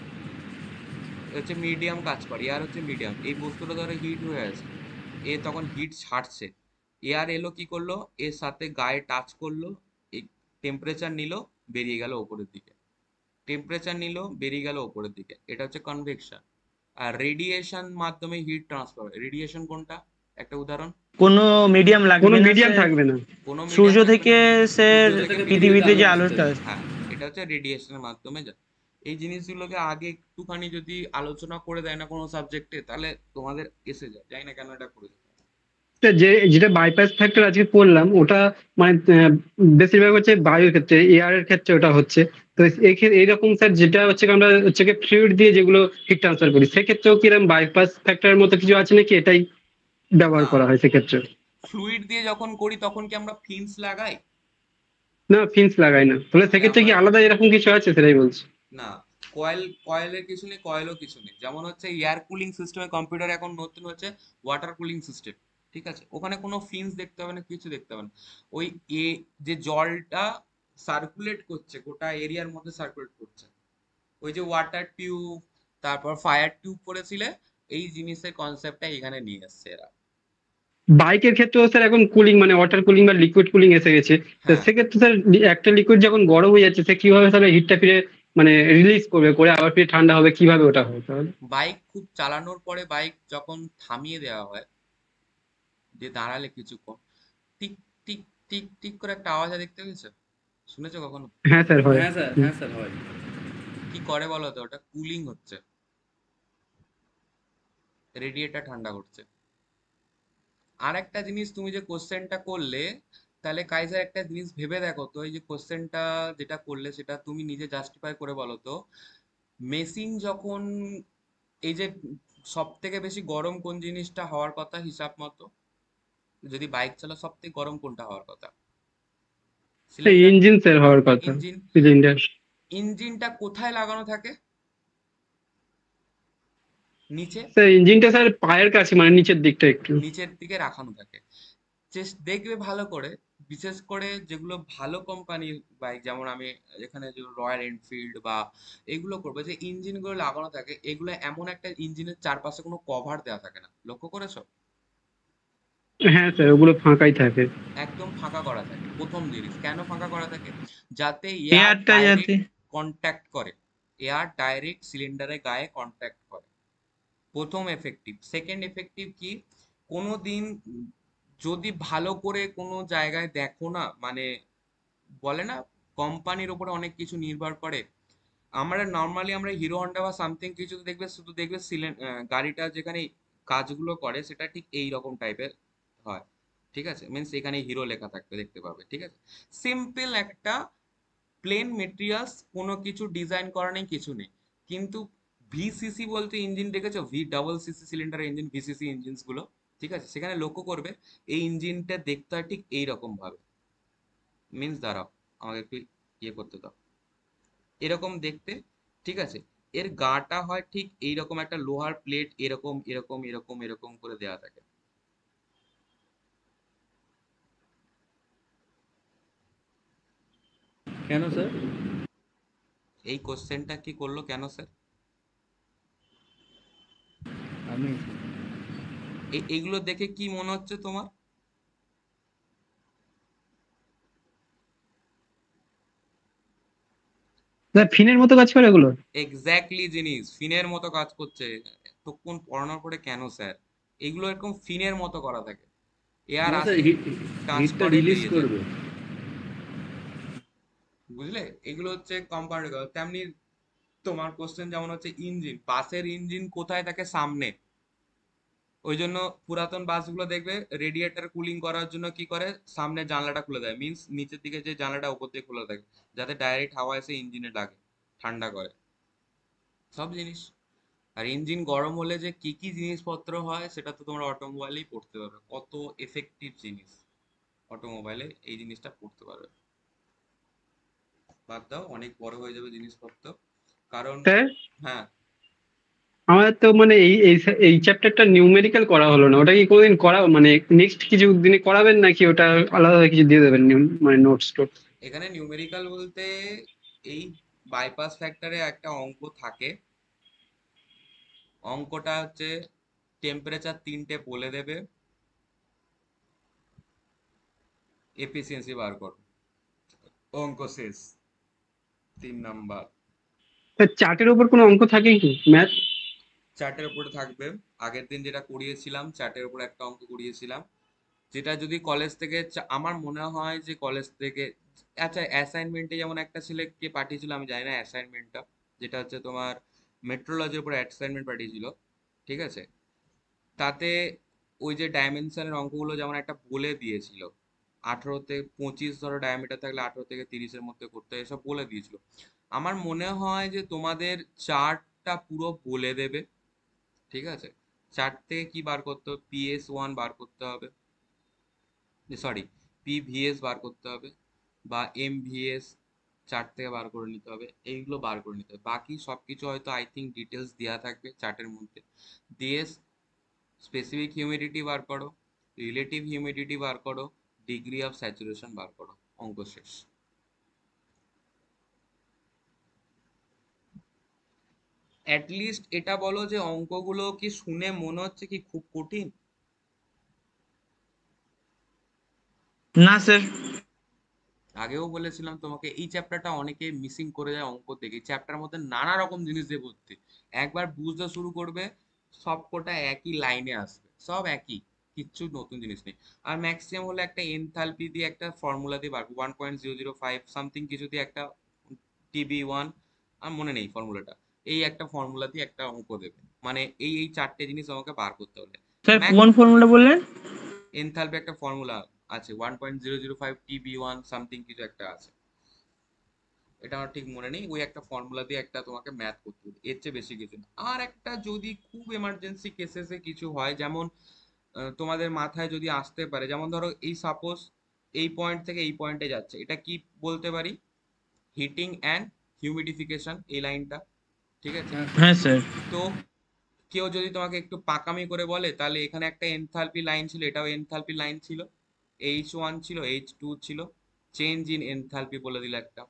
হচ্ছে মিডিয়াম কাজ করে, এয়ার হচ্ছে মিডিয়াম, এই বস্তুটা ধরে হিট হয়ে আছে, এ তখন হিট ছাড়ছে, এয়ার এলো কি করলো, এর সাথে গায়ে টাচ করলো, এই টেম্পারেচার নিল, বেরিয়ে গেল ওপরের দিকে, টেম্পারেচার নিল, বেরিয়ে গেল ওপরের দিকে, এটা হচ্ছে কনভেকশন। আর রেডিয়েশন মাধ্যমে হিট ট্রান্সফার হয়। রেডিয়েশন কোনটা, একটা উদাহরণ? কোনো মিডিয়াম কোনো লাগবে না মিডিয়াম স্যার, থাকবে না। কোনো সূর্য মিডিয়াম থেকে স্যার সূর্য থেকে পৃথিবীতে যে আলো আলোটা আসছে। আসে। হ্যাঁ, এটা হচ্ছে রেডিয়েশনের মাধ্যমে যায়। এই জিনিসগুলোকে আগে একটুখানি যদি আলোচনা করে দেয় না কোনো সাবজেক্টে, তাহলে তোমাদের এসে যায়, জানি না কেন এটা করে দেয়। তা যে যেটা বাইপাস ফ্যাক্টর আজকে পড়লাম ওটা মানে আহ, বেশিরভাগ হচ্ছে বায়ুর ক্ষেত্রে, এয়ার এর ক্ষেত্রে ওটা হচ্ছে। তো এই ক্ষেত্রে এইরকম স্যার যেটা হচ্ছে আমরা হচ্ছে ফ্লুইড দিয়ে যেগুলো হিট ট্রান্সফার করি সেক্ষেত্রেও কি এরকম বাইপাস ফ্যাক্টরের মতো কিছু আছে নাকি এটাই ব্যবহার না, করা হয় সেক্ষেত্রে? ফ্লুইড দিয়ে যখন করি তখন কি আমরা ফিন্স লাগাই? না, ফিন্স লাগাই না। তাহলে তাহলে সেক্ষেত্রে কি আমরা, আলাদা এরকম কিছু আছে সেটাই বলছি। না, কয়েল, কয়েলের কিছু নেই, কয়েলও কিছু নেই। যেমন হচ্ছে এয়ার কুলিং সিস্টেমে কম্পিউটার এখন নতুন হচ্ছে ওয়াটার কুলিং সিস্টেম, ঠিক আছে, ওখানে কোনো ফিন্স দেখতে হবে না, কিছু দেখতে হবে না। ওই এ যে জলটা সার্কুলেট করছে, গোটা এরিয়ার মধ্যে সার্কুলেট করছে, ওই যে ওয়াটার টিউব, তারপর ফায়ার টিউব করেছিলে, এই জিনিসের কনসেপ্টটা এখানে নিয়ে এসছে এরা। বাইকের ক্ষেত্রেও স্যার এখন কুলিং মানে ওয়াটার কুলিং বা লিকুইড কুলিং এসে গেছে। তো হ্যাঁ, সেক্ষেত্রে স্যার একটা লিকুইড যখন গরম হয়ে যাচ্ছে সে কিভাবে তাহলে হিটটা ফিরে মানে রিলিজ করবে, করে আবার ফিরে ঠান্ডা হবে, কিভাবে ওটা হয় তাহলে? বাইক খুব চালানোর পরে বাইক যখন থামিয়ে দেওয়া হয়, যে দাঁড়ালে কিছুক্ষণ, টিক টিক টিক টিক করে একটা আওয়াজ হয়, দেখতে পেয়েছো? শুনেছো কখনো? হ্যাঁ স্যার, হয়। হ্যাঁ স্যার, হুম। হ্যাঁ স্যার হয়। কি করে বলো তো? ওটা কুলিং হচ্ছে, রেডিয়েটর ঠান্ডা করছে। আর একটা জিনিস, তুমি যে কোশ্চেনটা করলে, তাহলে কাইজার একটা জিনিস ভেবে দেখো তো, এই যে কোশ্চেনটা যেটা করলে সেটা তুমি নিজে জাস্টিফাই করে বলো তো, মেশিন যখন, এই যে সব থেকে বেশি গরম কোন জিনিসটা হওয়ার কথা হিসাব মতো, যদি বাইক চালাও সব থেকে গরম কোনটা হওয়ার কথা? সিলিন্ডার, ইঞ্জিন স্যার হওয়ার কথা, ইঞ্জিন। সিলিন্ডার। ইঞ্জিনটা কোথায় লাগানো থাকে? নিচে, স্যার ইঞ্জিনটা স্যার পায়ের কাছে মানে নিচের দিকটা একটু। নিচের দিকে রাখানো থাকে। চেস দেখবে ভালো করে, বিশেষ করে যেগুলো ভালো কোম্পানির বাইক, যেমন আমি এখানে যে রয়্যাল এনফিল্ড বা এগুলো করবো, যে ইঞ্জিনগুলো লাগানো থাকে, এগুলো এমন একটা ইঞ্জিনের চারপাশে কোনো কভার দেওয়া থাকে না, লক্ষ্য করেছো? হ্যাঁ স্যার, ওগুলো ফাঁকাই থাকে। একদম ফাঁকা করা থাকে। প্রথম জিনিস, কেন ফাঁকা করা থাকে? যাতে এয়ার এয়ারটা যাতে ডাইরেক্ট কন্ট্যাক্ট করে, এয়ার ডাইরেক্ট সিলিন্ডারের গায়ে কন্ট্যাক্ট করে, প্রথম এফেক্টিভ। সেকেন্ড এফেক্টিভ কি, কোনো দিন যদি ভালো করে কোনো জায়গায় দেখো না, মানে বলে না কোম্পানির উপরে অনেক কিছু নির্ভর করে। আমরা নর্মালি আমরা হিরো হন্ডা বা সামথিং কিছু দেখবে, শুধু দেখবে সিলেন গাড়িটা যেখানে কাজগুলো করে সেটা ঠিক এই রকম টাইপের হয়, ঠিক আছে, মিনস এখানে হিরো লেখা থাকবে দেখতে পাবে, ঠিক আছে। সিম্পল একটা প্লেন মেটেরিয়ালস, কোনো কিছু ডিজাইন করা নেই, কিছু নেই। কিন্তু ভিসিসি বলতে ইঞ্জিন দেখেছো, V double CC cylinder engine, VCC engines গুলো, ঠিক আছে, সেখানে লক্ষ্য করবে এই ইঞ্জিনটা দেখতে হয় ঠিক এইরকম ভাবে, মিনস দাঁড়াও আমাকে একটু ইয়ে করতে দাও, এরকম দেখতে, ঠিক আছে। এর গাটা হয় ঠিক এইরকম একটা লোহার প্লেট, এরকম এরকম এরকম এরকম করে দেওয়া থাকে। কেন স্যার? এই কোশ্চেনটা কি করলো কেন স্যার? আমি এই এইগুলো দেখে কি মনে হচ্ছে তোমার? স্যার ফিনের মতো কাজ করে এগুলো? এক্স্যাক্টলি জিনিস ফিনের মতো কাজ করছে। তখন পড়ানোর পরে কেন স্যার এগুলো এরকম ফিনের মতো করা থাকে, এয়ার না স্যার, আসে, হিট টাচ হিটটা করে রিলিজ বেরিয়ে যায়, করবে। বুঝলে? এগুলো হচ্ছে কম্পাউন্ড। তেমনি তোমার কোশ্চেন যেমন হচ্ছে ইঞ্জিন, বাসের ইঞ্জিন কোথায় থাকে? সামনে। ওই জন্য পুরাতন বাসগুলো দেখবে রেডিয়েটর কুলিং করার জন্য কি করে, সামনে জানলাটা খুলে দেয়, মিন্স নিচের দিকে যে জানলাটা উপর দিয়ে খোলা থাকে, যাতে ডাইরেক্ট হাওয়া এসে ইঞ্জিনে লাগে, ঠান্ডা করে সব জিনিস। আর ইঞ্জিন গরম হলে যে কি কি জিনিসপত্র হয় সেটা তো তোমরা অটোমোবাইলেই পড়তে পারবে, কত এফেক্টিভ জিনিস অটোমোবাইলে এই জিনিসটা পড়তে পারবে। বাদ দাও, অনেক বড় হয়ে যাবে জিনিসপত্র, কারণ স্যার হ্যাঁ আমাদের তো মানে এই এই এই চ্যাপ্টারটা নিউমেরিক্যাল করা হলো না, ওটা কি কোনোদিন করা মানে নেক্সট কিছু দিনে করাবেন নাকি ওটা আলাদা কিছু দিয়ে দেবেন new- মানে নোটস টোটস? এখানে নিউমেরিক্যাল বলতে এই বাইপাস ফ্যাক্টরে একটা অঙ্ক থাকে, অঙ্কটা হচ্ছে টেম্পারেচার তিনটে বলে দেবে, এফিসিয়েন্সি বার করো, অঙ্ক শেষ, তিন নাম্বার। স্যার চার্টের উপর কোনো অঙ্ক থাকে কি ম্যাথ? চার্টের উপরে থাকবে, আগের দিন যেটা করিয়েছিলাম চার্টের উপর একটা অঙ্ক করিয়েছিলাম, যেটা যদি কলেজ থেকে চা- আমার মনে হয় যে কলেজ থেকে, আচ্ছা অ্যাসাইনমেন্টে যেমন একটা ছেলেকে পাঠিয়েছিল, আমি জানি না অ্যাসাইনমেন্টটা, যেটা হচ্ছে তোমার মেট্রোলজির উপর অ্যাসাইনমেন্ট পাঠিয়েছিল, ঠিক আছে। তাতে ওই যে ডাইমেনশনের অঙ্কগুলো যেমন একটা বলে দিয়েছিল, আঠারো থেকে পঁচিশ ধরো ডায়ামিটার থাকলে আঠারো থেকে তিরিশের মধ্যে করতে হয়, এসব বলে দিয়েছিল। আমার মনে হয় যে তোমাদের চার্টটা পুরো বলে দেবে, ঠিক আছে। চার্ট থেকে কি বার করতে হবে, পিএস ওয়ান বার করতে হবে, সরি পিভিএস বার করতে হবে, বা এমভিএস চার্ট থেকে বার করে নিতে হবে, এইগুলো বার করে নিতে হবে। বাকি সব কিছু হয়তো আই থিঙ্ক ডিটেলস দেওয়া থাকবে চার্টের মধ্যে, দিয়ে স্পেসিফিক হিউমিডিটি বার করো, রিলেটিভ হিউমিডিটি বার করো, ডিগ্রি অফ স্যাচুরেশন বার করো, অঙ্ক শেষ। অ্যাটলিস্ট এটা বলো যে অঙ্কগুলো কি শুনে মনে হচ্ছে কি খুব কঠিন? না স্যার। আগেও বলেছিলাম তোমাকে এই চ্যাপ্টারটা অনেকে মিসিং করে যায় অঙ্ক থেকে, এই চ্যাপ্টার মধ্যে নানা রকম জিনিস দিয়ে ভর্তি, একবার বুঝতে শুরু করবে সব কটা একই লাইনে আসবে, সব একই, কিচ্ছু নতুন জিনিস নেই। আর ম্যাক্সিমাম হলে একটা এনথালপি দিয়ে একটা ফর্মুলা দিয়ে পারবো, one point zero zero five something কিছু দিয়ে একটা টিবি ওয়ান, আর মনে নেই ফর্মুলাটা, এই একটা ফর্মুলা দিয়ে একটা অঙ্ক দেবে, মানে এই এই চারটে জিনিস আমাকে বার করতে হলে। স্যার কোন ফর্মুলা বললেন? এনথালপি একটা ফর্মুলা আছে, one point zero zero five TB one something কিছু একটা আছে, এটা আমার ঠিক মনে নেই, ওই একটা ফর্মুলা দিয়ে একটা তোমাকে ম্যাথ করতে হবে, এর চেয়ে বেশি কিছু না। আর একটা যদি খুব এমার্জেন্সি কেসেসে কিছু হয়, যেমন আহ, তোমাদের মাথায় যদি আসতে পারে, যেমন ধরো এই সাপোজ এই পয়েন্ট থেকে এই পয়েন্টে যাচ্ছে, এটা কি বলতে পারি, হিটিং অ্যান্ড হিউমিডিফিকেশন, এই লাইনটা, ঠিক আছে। হ্যাঁ স্যার। তো কেউ যদি তোমাকে একটু পাকামি করে বলে, তাহলে এখানে একটা এনথালপি লাইন ছিল, এটাও এনথালপি লাইন ছিল, এইচ ওয়ান ছিল, এইচ টু ছিল, চেঞ্জ ইন এনথালপি বলে দিল একটা,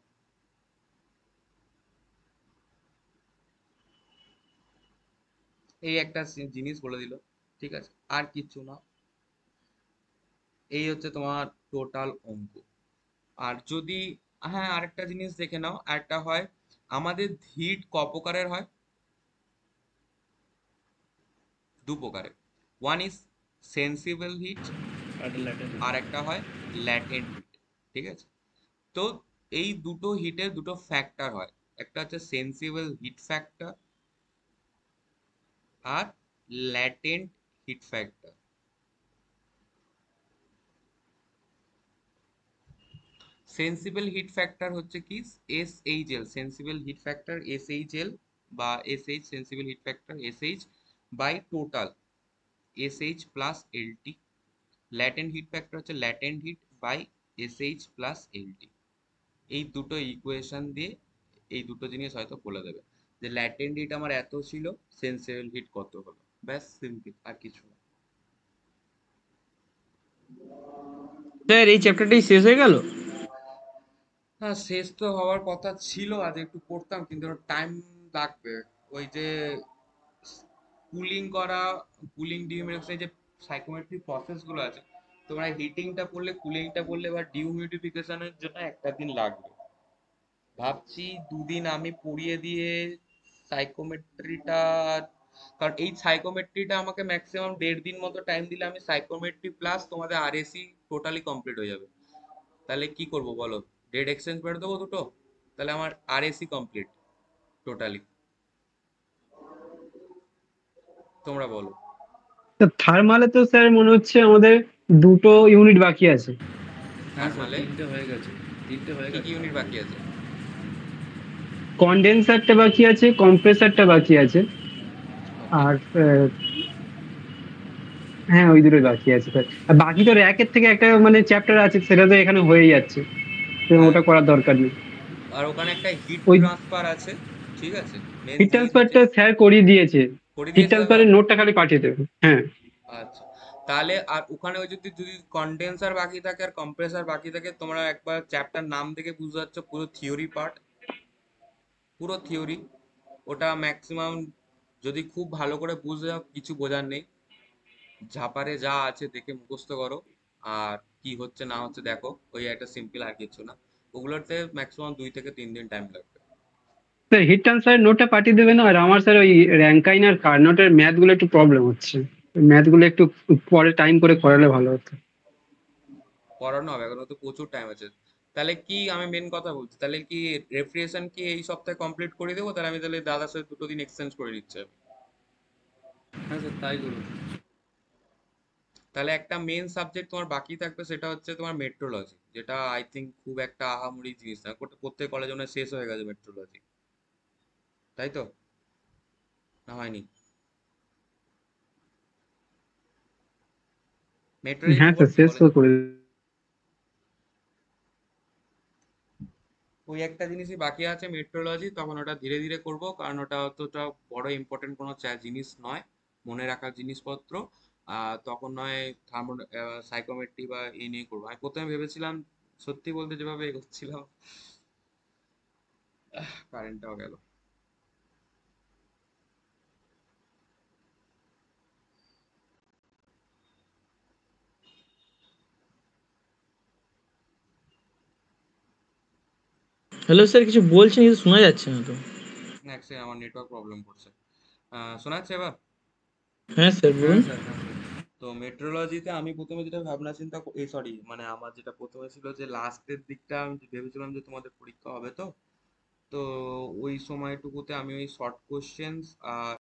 এই একটা সি- জিনিস বলে দিল, ঠিক আছে, আর কিচ্ছু না। এই হচ্ছে তোমার টোটাল অঙ্ক। আর যদি, হ্যাঁ আরেকটা জিনিস দেখে নাও, একটা হয় আমাদের হিট ক প্রকারের হয়, দু প্রকারের, ওয়ান ইজ সেন্সিবল হিট, আর ল্যাটেন্ট। আর একটা হয় ল্যাটেন্ট হিট, ঠিক আছে। তো এই দুটো হিটের দুটো ফ্যাক্টর হয়, একটা হচ্ছে সেন্সিবল হিট ফ্যাক্টর আর latent heat factor. Sensible heat factor হচ্ছে কি SHL, sensible heat factor SHL বা SH, sensible heat factor SH by total SH plus LT. Latent heat factor হচ্ছে latent heat by SH plus LT. এই দুটো ইকুয়েশন দিয়ে এই দুটো জিনিস হয়তো বলে দেবে যে ল্যাটেন্ট হিট আমার এত ছিল, সেন্সিবল হিট কত হলো, ব্যাস সিম্পল, আর কিছু না। স্যার এই চ্যাপ্টারটাই শেষ হয়ে গেল? হ্যাঁ, শেষ তো হওয়ার কথা ছিল, আজ একটু পড়তাম কিন্তু টাইম লাগবে। ওই যে কুলিং করা, কুলিং ডিহিউমিডিফিকেশন, যে সাইকোমেট্রিক প্রসেস গুলো আছে, তোমরা হিটিংটা পড়লে, কুলিংটা পড়লে বা ডিহিউমিডিফিকেশনের জন্য একটা দিন লাগবে। ভাবছি দুদিন আমি পড়িয়ে দিয়ে সাইকোমেট্রিটা, কারণ এই সাইকোমেট্রিটা আমাকে ম্যাক্সিমাম দেড় দিন মতো টাইম দিলে আমি সাইকোমেট্রি প্লাস তোমাদের আরএসি টোটালি কমপ্লিট হয়ে যাবে। তাহলে কি করব বলো, ডেট এক্সচেঞ্জ করে দেবো দুটো, তাহলে আমার আরএসি কমপ্লিট টোটালি। তোমরা বলো। থার্মালে তো স্যার মনে হচ্ছে আমাদের দুটো ইউনিট বাকি আছে। হ্যাঁ স্যার, থার্মালে তিনটে হয়ে গেছে তিনটে হয়ে কি গেছে কি ইউনিট বাকি আছে? কন্ডেন্সারটা বাকি আছে, কম্প্রেসারটা বাকি আছে, আর আহ, হ্যাঁ ওই দুটোই বাকি আছে স্যার। আর বাকি তো র্যাকের থেকে একটা মানে চ্যাপ্টার আছে, সেটা তো এখানে হয়ে যাচ্ছে, তো হ্যাঁ, ওটা করার দরকার নেই। আর ওখানে একটা হিট ওই ট্রান্সফার আছে, ঠিক আছে। মেন হিট জিনিস হচ্ছে, ট্রান্সফারটা স্যার করিয়ে দিয়েছে, করে হিট দিয়েছে দাদা? ট্রান্সফারের নোটটা খালি পাঠিয়ে দেবে। হ্যাঁ আচ্ছা, তাহলে আর ওখানে ওই যদি যদি কন্ডেন্সার বাকি থাকে আর কম্প্রেসার বাকি থাকে, তোমরা একবার চ্যাপ্টার নাম দেখে বুঝতে পারছো পুরো থিওরি পার্ট, পুরো থিওরি। ওটা ম্যাক্সিমাম যদি খুব ভালো করে বুঝে যাও, কিছু বোঝার নেই, ঝাপারে যা আছে দেখে মুখস্থ করো, আর কি হচ্ছে না হচ্ছে দেখো, ওই একটা সিম্পল, আর কিছু না। ওগুলোতে ম্যাক্সিমাম দুই থেকে তিন দিন টাইম লাগবে। স্যার, হিট ট্রান্সফারের নোটটা পাঠিয়ে দেবে না? আর আমার স্যার ওই র্যাঙ্কাইন আর কার্নোটের ম্যাথ গুলো একটু প্রবলেম হচ্ছে, ম্যাথ গুলো একটু পরে টাইম করে করালে ভালো হতো। করানো হবে, এখনো তো প্রচুর টাইম আছে। তাহলে কি, আমি মেন কথা বলছি, তাহলে কি রেফ্রিজারেশন কি এই সপ্তাহে কমপ্লিট করে দেবো? তাহলে আমি তাহলে দাদার সাথে দুটো দিন এক্সচেঞ্জ করে দিচ্ছি আমি। হ্যাঁ স্যার, তাই করুন। তাহলে একটা মেন সাবজেক্ট তোমার বাকি থাকবে, সেটা হচ্ছে তোমার মেট্রোলজি, যেটা আই থিঙ্ক খুব একটা আহামরি জিনিস না, গোটা প্রত্যেক কলেজে মনে হয় শেষ হয়ে গেছে মেট্রোলজি, তাই তো? না হয়নি? মেট্রোলজি হ্যাঁ কি স্যার, পড়ছো শেষ তো কলেজে? করে। ওই একটা জিনিসই বাকি আছে মেট্রোলজি, তখন ওটা ধীরে ধীরে করব, কারণ ওটা অতটা বড় ইম্পর্টেন্ট কোনো চা- জিনিস নয়, মনে রাখার জিনিসপত্র। আহ তখন নয় থার্মো সাইকোমেট্রি বা এই নিয়ে করবো। আমি প্রথমে ভেবেছিলাম, সত্যি বলতে যেভাবে এগোচ্ছিলাম, কারেন্টটাও গেল। হ্যালো স্যার, কিছু বলছেন কিছু শোনা যাচ্ছে না তো। এক সেকেন্ড, আমার নেটওয়ার্ক প্রবলেম করছে। আহ শোনা যাচ্ছে এবার? হ্যাঁ স্যার হ্যাঁ বলুন। স্যার, হ্যাঁ স্যার। তো মেট্রোলজিতে আমি প্রথমে যেটা ভাবনা চিন্তা, এই সরি মানে আমার যেটা প্রথমে ছিল যে লাস্টের দিকটা আমি ভেবেছিলাম যে তোমাদের পরীক্ষা হবে, তো তো ওই সময়টুকুতে আমি ওই শর্ট কোশ্চেন্স আর